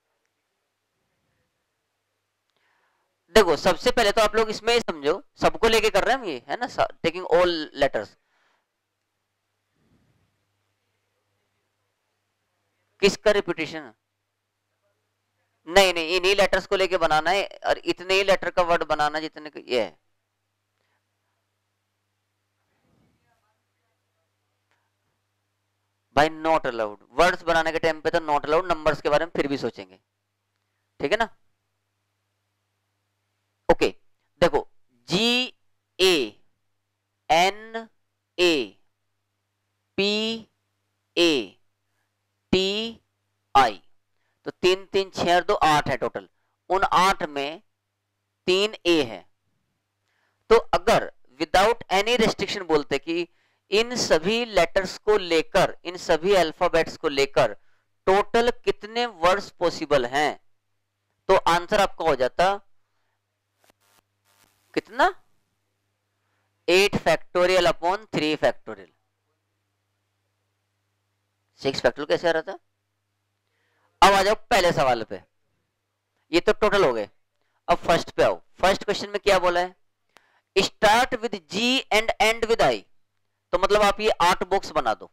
देखो सबसे पहले तो आप लोग इसमें ही समझो, सबको लेके कर रहे हैं हम ये, है ना, टेकिंग ऑल लेटर्स। किसका रिपीटेशन? नहीं नहीं, इन्हीं लेटर्स को लेके बनाना है और इतने ही लेटर का वर्ड बनाना जितने ये है। भाई नॉट अलाउड, वर्ड्स बनाने के टाइम पे तो नॉट अलाउड, नंबर्स के बारे में फिर भी सोचेंगे, ठीक है ना। ओके देखो, G A N A P A T I, तो तीन तीन छह और दो आठ है टोटल, उन आठ में तीन ए है। तो अगर विदाउट एनी रेस्ट्रिक्शन बोलते कि इन सभी लेटर्स को लेकर, इन सभी अल्फाबेट्स को लेकर टोटल कितने वर्ड्स पॉसिबल हैं, तो आंसर आपका हो जाता कितना, eight factorial upon three factorial. Six factorial कैसे आ रहा था। अब आ जाओ पहले सवाल पे, ये तो टोटल हो गए। अब फर्स्ट पे आओ, फर्स्ट क्वेश्चन में क्या बोला है, start with G and end with I, तो मतलब आप ये आठ बॉक्स बना दो,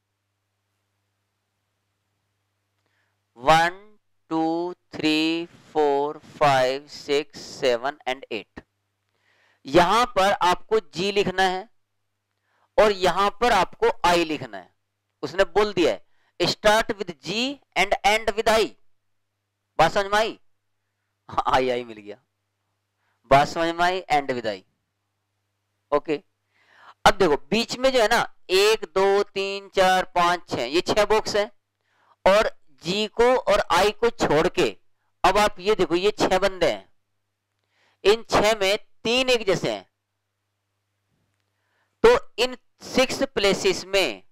one two three four five six seven and eight. यहां पर आपको जी लिखना है और यहां पर आपको आई लिखना है। उसने बोल दिया है start with G and end with I, बात समझ में आई, आई आई मिल गया, बात समझ में आई, एंड विद आई। ओके अब देखो बीच में जो है ना, एक दो तीन चार पांच छह, ये छह बॉक्स है, और जी को और आई को छोड़ के अब आप ये देखो, ये छह बंदे हैं, इन छह में तीन एक जैसे हैं, तो इन सिक्स प्लेसेस में,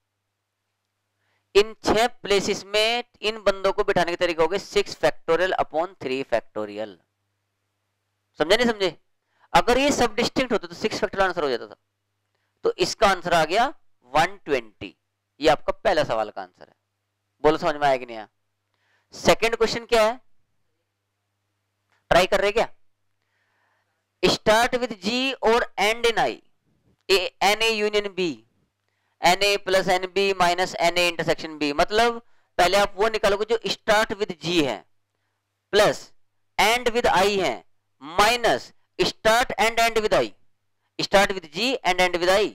इन छह प्लेसेस में इन बंदों को बिठाने के तरीके हो गए six factorial upon three factorial. समझे नहीं समझे। अगर ये सब डिस्टिंक्ट होते तो सिक्स फैक्टोरियल आंसर हो जाता था, तो इसका आंसर आ गया वन ट्वेंटी। ये आपका पहला सवाल का आंसर है। बोलो समझ में आया कि नहीं आया। सेकंड क्वेश्चन क्या है, ट्राई कर रहे क्या, स्टार्ट विद जी और end in I, N A union B, N A plus N B minus N A intersection B. मतलब पहले आप वो निकालोगे जो स्टार्ट विद जी है, प्लस एंड विद आई है, minus start and end with I, start with G and end with I.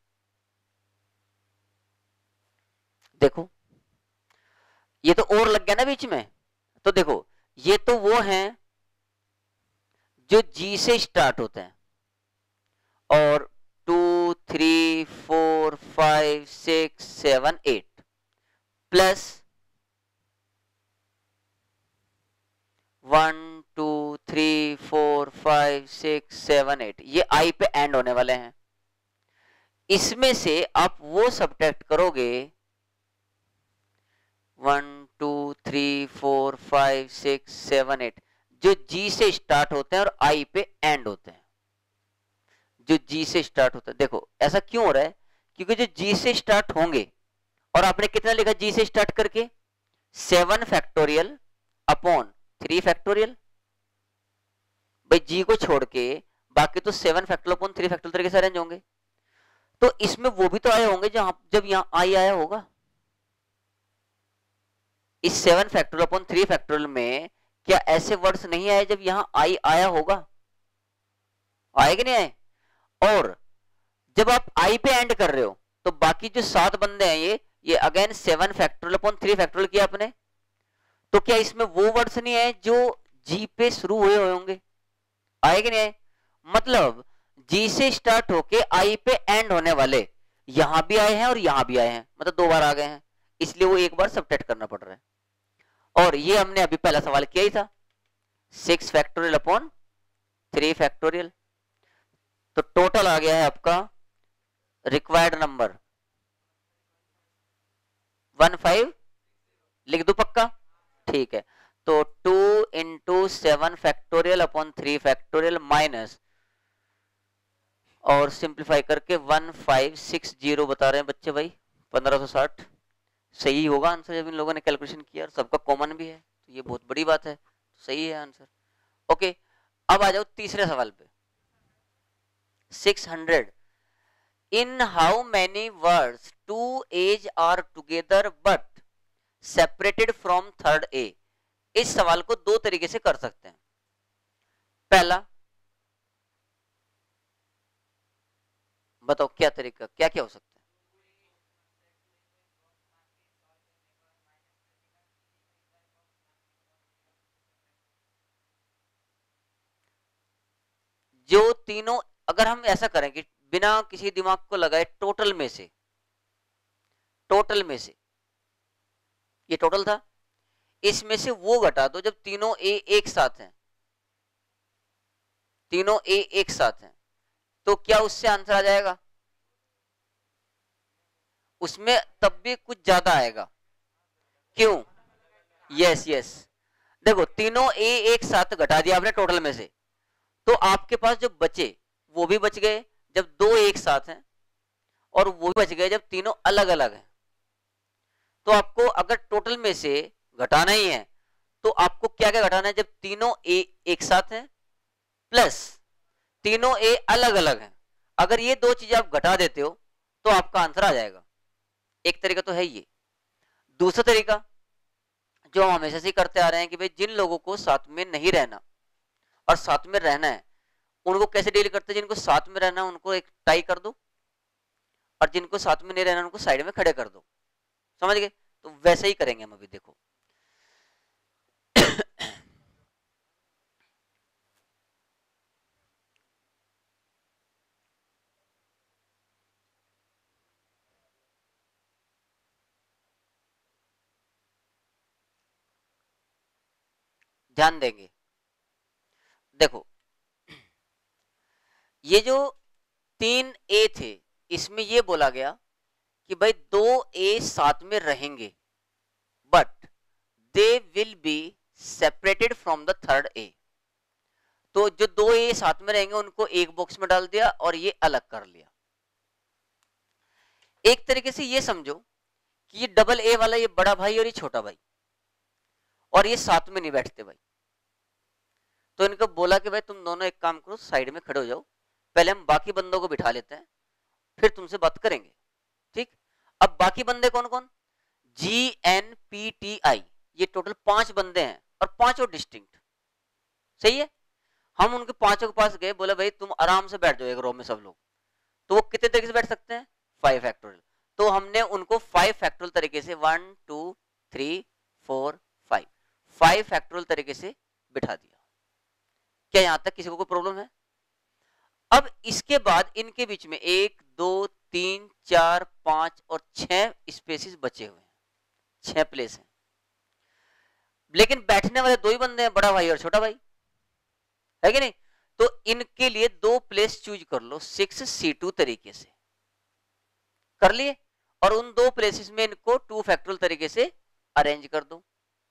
देखो ये तो और लग गया ना बीच में, तो देखो ये तो वो हैं जो जी से स्टार्ट होते हैं, और two three four five six seven eight, plus one two three four five six seven eight, ये आई पे एंड होने वाले हैं। इसमें से आप वो सब्ट्रैक्ट करोगे, one two three four five six seven eight, जो जी से स्टार्ट होते हैं और आई पे एंड होते हैं, जो जी से स्टार्ट होता है। देखो ऐसा क्यों हो रहा है, क्योंकि जो जी से स्टार्ट होंगे, और आपने कितना लिखा जी से स्टार्ट करके, seven factorial upon three factorial. भाई जी को छोड़ के बाकी तो seven factorial upon three factorial तरीके से अरेंज होंगे, तो इसमें वो भी तो आए होंगे जहां जब यहां आई आया होगा। इस seven factorial upon three factorial में क्या ऐसे वर्ड्स नहीं आए जब यहां आई आया होगा, आए कि नहीं आए। और जब आप आई पे एंड कर रहे हो तो बाकी जो सात बंदे हैं, ये ये again seven factorial upon three factorial किया आपने, तो क्या इसमें वो वर्ड्स नहीं आए जो जी पे शुरू हुए हुए होंगे, आए कि नहीं आए। मतलब जी से स्टार्ट होके आई पे एंड होने वाले यहां भी आए हैं और यहां भी आए हैं, मतलब दो बार आ गए हैं, इसलिए वो एक बार सबट्रैक्ट करना पड़ रहा है। और ये हमने अभी पहला सवाल किया ही था, six factorial upon three factorial. तो टोटल आ गया है आपका रिक्वायर्ड नंबर वन फाइव, लिख दो पक्का, ठीक है। तो two into seven factorial upon three factorial minus, और सिंप्लीफाई करके वन फाइव सिक्स जीरो बता रहे हैं बच्चे भाई, पंद्रह सौ साठ सही होगा आंसर जब इन लोगों ने कैलकुलेशन किया, और सबका कॉमन भी है, तो ये बहुत बड़ी बात है, सही है आंसर। ओके अब आ जाओ तीसरे सवाल पे, six hundred, in how many words two A's are together but separated from third A. इस सवाल को दो तरीके से कर सकते हैं। पहला बताओ क्या तरीका, क्या क्या हो सकता है। जो तीनों, अगर हम ऐसा करें कि बिना किसी दिमाग को लगाए टोटल में से, टोटल में से ये टोटल था, इसमें से वो घटा दो जब तीनों ए एक साथ हैं, तीनों ए एक साथ हैं, तो क्या उससे आंसर आ जाएगा? उसमें तब भी कुछ ज्यादा आएगा। क्यों? यस यस, देखो तीनों ए एक साथ घटा दिया आपने टोटल में से, तो आपके पास जो बचे वो भी बच गए जब दो एक साथ हैं, और वो भी बच गए जब तीनों अलग अलग हैं। तो आपको अगर टोटल में से घटाना ही है तो आपको क्या क्या घटाना है? जब तीनों ए एक साथ हैं प्लस तीनों ए अलग अलग हैं, अगर ये दो चीजें आप घटा देते हो तो आपका आंसर आ जाएगा। एक तरीका तो है ये। दूसरा तरीका जो हम हमेशा से करते आ रहे हैं कि भाई जिन लोगों को साथ में नहीं रहना और साथ में रहना है, उनको कैसे डील करते हैं? जिनको साथ में रहना है उनको एक टाई कर दो, और जिनको साथ में नहीं रहना उनको साइड में खड़े कर दो। समझ गए? तो वैसे ही करेंगे हम अभी। देखो ध्यान देंगे। देखो ये जो तीन ए थे, इसमें ये बोला गया कि भाई दो ए साथ में रहेंगे, but they will be separated from the third A. तो जो दो ए साथ में रहेंगे उनको एक बॉक्स में डाल दिया और ये अलग कर लिया। एक तरीके से ये समझो कि ये डबल ए वाला ये बड़ा भाई और ये छोटा भाई, और ये साथ में नहीं बैठते भाई। तो इनको बोला कि भाई तुम दोनों एक काम करो, साइड में खड़े हो जाओ, पहले हम बाकी बंदों को बिठा लेते हैं, फिर तुमसे बात करेंगे। ठीक? अब बाकी बंदे कौन कौन? G N P T I, ये टोटल पांच बंदे हैं और पांचों डिस्टिंक्ट। सही है? हम उनके पांचों के पास गए, बोला भाई तुम आराम से बैठ जाओ एक रो में सब लोग। तो वो कितने तरीके से बैठ सकते हैं? Five factorial. तो हमने उनको फाइव फैक्टोरियल तरीके से one two three four five five factorial तरीके से बिठा दिया। क्या यहां तक किसी को कोई प्रॉब्लम है? अब इसके बाद इनके बीच में एक दो तीन चार पांच और छह स्पेसिस बचे हुए हैं, छह प्लेस हैं, लेकिन बैठने वाले दो ही बंदे हैं, बड़ा भाई और छोटा भाई, है कि नहीं? तो इनके लिए दो प्लेस चूज कर लो सिक्स सी टू तरीके से। कर लिए? और उन दो प्लेसेस में इनको टू फैक्टोरियल तरीके से अरेंज कर दो।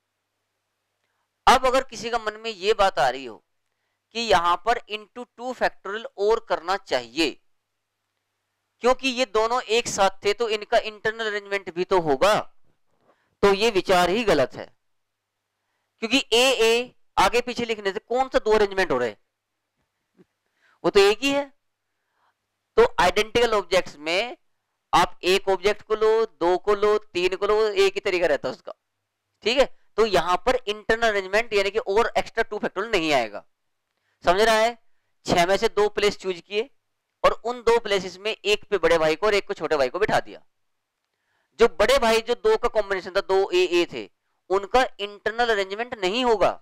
अब अगर किसी का मन में ये बात आ रही हो कि यहां पर इंटू टू फैक्टोरियल और करना चाहिए, क्योंकि ये दोनों एक साथ थे तो इनका इंटरनल अरेंजमेंट भी तो होगा, तो ये विचार ही गलत है। क्योंकि ए ए आगे पीछे लिखने से कौन सा दो अरेंजमेंट हो रहे हैं? वो तो एक ही है। तो आइडेंटिकल ऑब्जेक्ट्स में आप एक ऑब्जेक्ट को लो, दो को लो, तीन को लो, एक ही तरीका रहता है उसका। ठीक है? तो यहां पर इंटरनल अरेंजमेंट यानी कि और एक्स्ट्रा टू फैक्टोरियल नहीं आएगा। समझ रहा है? छह में से दो प्लेस चूज किए और उन दो प्लेसेस में एक पे बड़े भाई को और एक को छोटे भाई को बिठा दिया। जो बड़े भाई जो दो का कॉम्बिनेशन था, दो ए ए थे, उनका इंटरनल अरेंजमेंट नहीं होगा।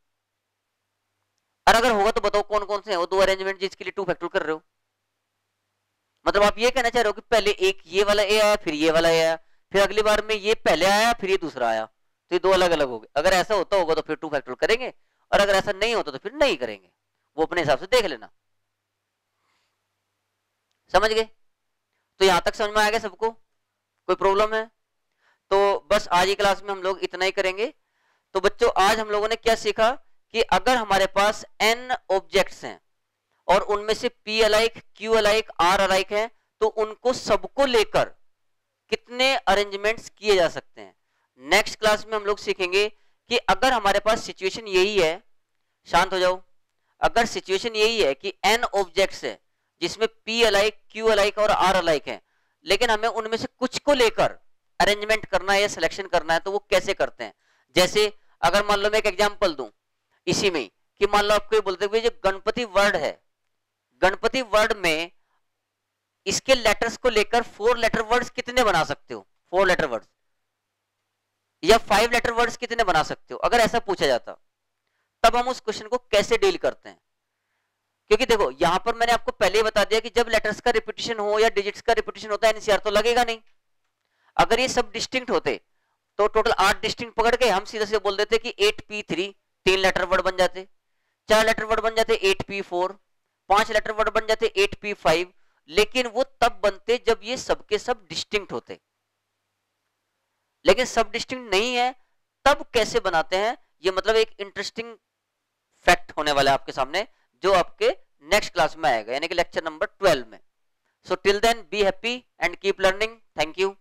और अगर होगा तो बताओ कौन कौन से हैं वो दो अरेंजमेंट जिसके लिए टू फैक्टोरियल कर रहे हो? मतलब आप ये कहना चाह रहे हो कि पहले एक ये वाला ए आया, फिर ये वाला ए आया, फिर अगली बार में ये पहले आया, फिर ये दूसरा आया, तो ये दो अलग अलग हो गए। अगर ऐसा होता होगा तो फिर टू फैक्टोरियल करेंगे, और अगर ऐसा नहीं होता तो फिर नहीं करेंगे। वो अपने हिसाब से देख लेना। समझ गए? तो यहां तक समझ में आ गया सबको? कोई प्रॉब्लम है? तो बस आज की क्लास में हम लोग इतना ही करेंगे। तो बच्चों आज हम लोगों ने क्या सीखा कि अगर हमारे पास एन ऑब्जेक्ट्स हैं और उनमें से P alike, Q alike, R alike है, तो उनको सबको लेकर कितने अरेंजमेंट्स किए जा सकते हैं। नेक्स्ट क्लास में हम लोग सीखेंगे कि अगर हमारे पास सिचुएशन यही है, शांत हो जाओ, अगर सिचुएशन यही है कि एन ऑब्जेक्ट्स है जिसमें पी अलाइक, क्यू अलाइक और आर अलाइक है, लेकिन हमें उनमें से कुछ को लेकर अरेंजमेंट करना है या सिलेक्शन करना है, तो वो कैसे करते हैं। जैसे अगर मान लो मैं एक एग्जांपल दूं इसी में कि मान लो आपको बोलते हुए जो गणपति वर्ड है, गणपति वर्ड में इसके लेटर्स को लेकर फोर लेटर वर्ड्स कितने बना सकते हो? फोर लेटर वर्ड्स या फाइव लेटर वर्ड्स कितने बना सकते हो? अगर ऐसा पूछा जाता तब हम उस क्वेश्चन को कैसे डील करते हैं? क्योंकि देखो यहां पर मैंने आपको पहले ही बता दिया कि जब लेटर्स का रिपीटिशन हो या डिजिट्स का रिपीटिशन होता है एनसीआर तो लगेगा नहीं। अगर ये सब डिस्टिंक्ट होते तो टोटल आठ डिस्टिंक्ट पकड़ के हम सीधे से बोल देते कि एट पी थ्री, तीन लेटर वर्ड बन जाते, चार लेटर वर्ड बन जाते एट पी फोर, पांच लेटर वर्ड बन जाते एट पी फाइव, लेकिन वो तब बनते जब ये सबके सब डिस्टिंक्ट होते। लेकिन सब डिस्टिंक्ट नहीं है तब कैसे बनाते हैं, ये मतलब एक इंटरेस्टिंग फैक्ट होने वाला है आपके सामने जो आपके नेक्स्ट क्लास में आएगा, यानी कि लेक्चर नंबर ट्वेल्व में। So till then be happy and keep learning. Thank you.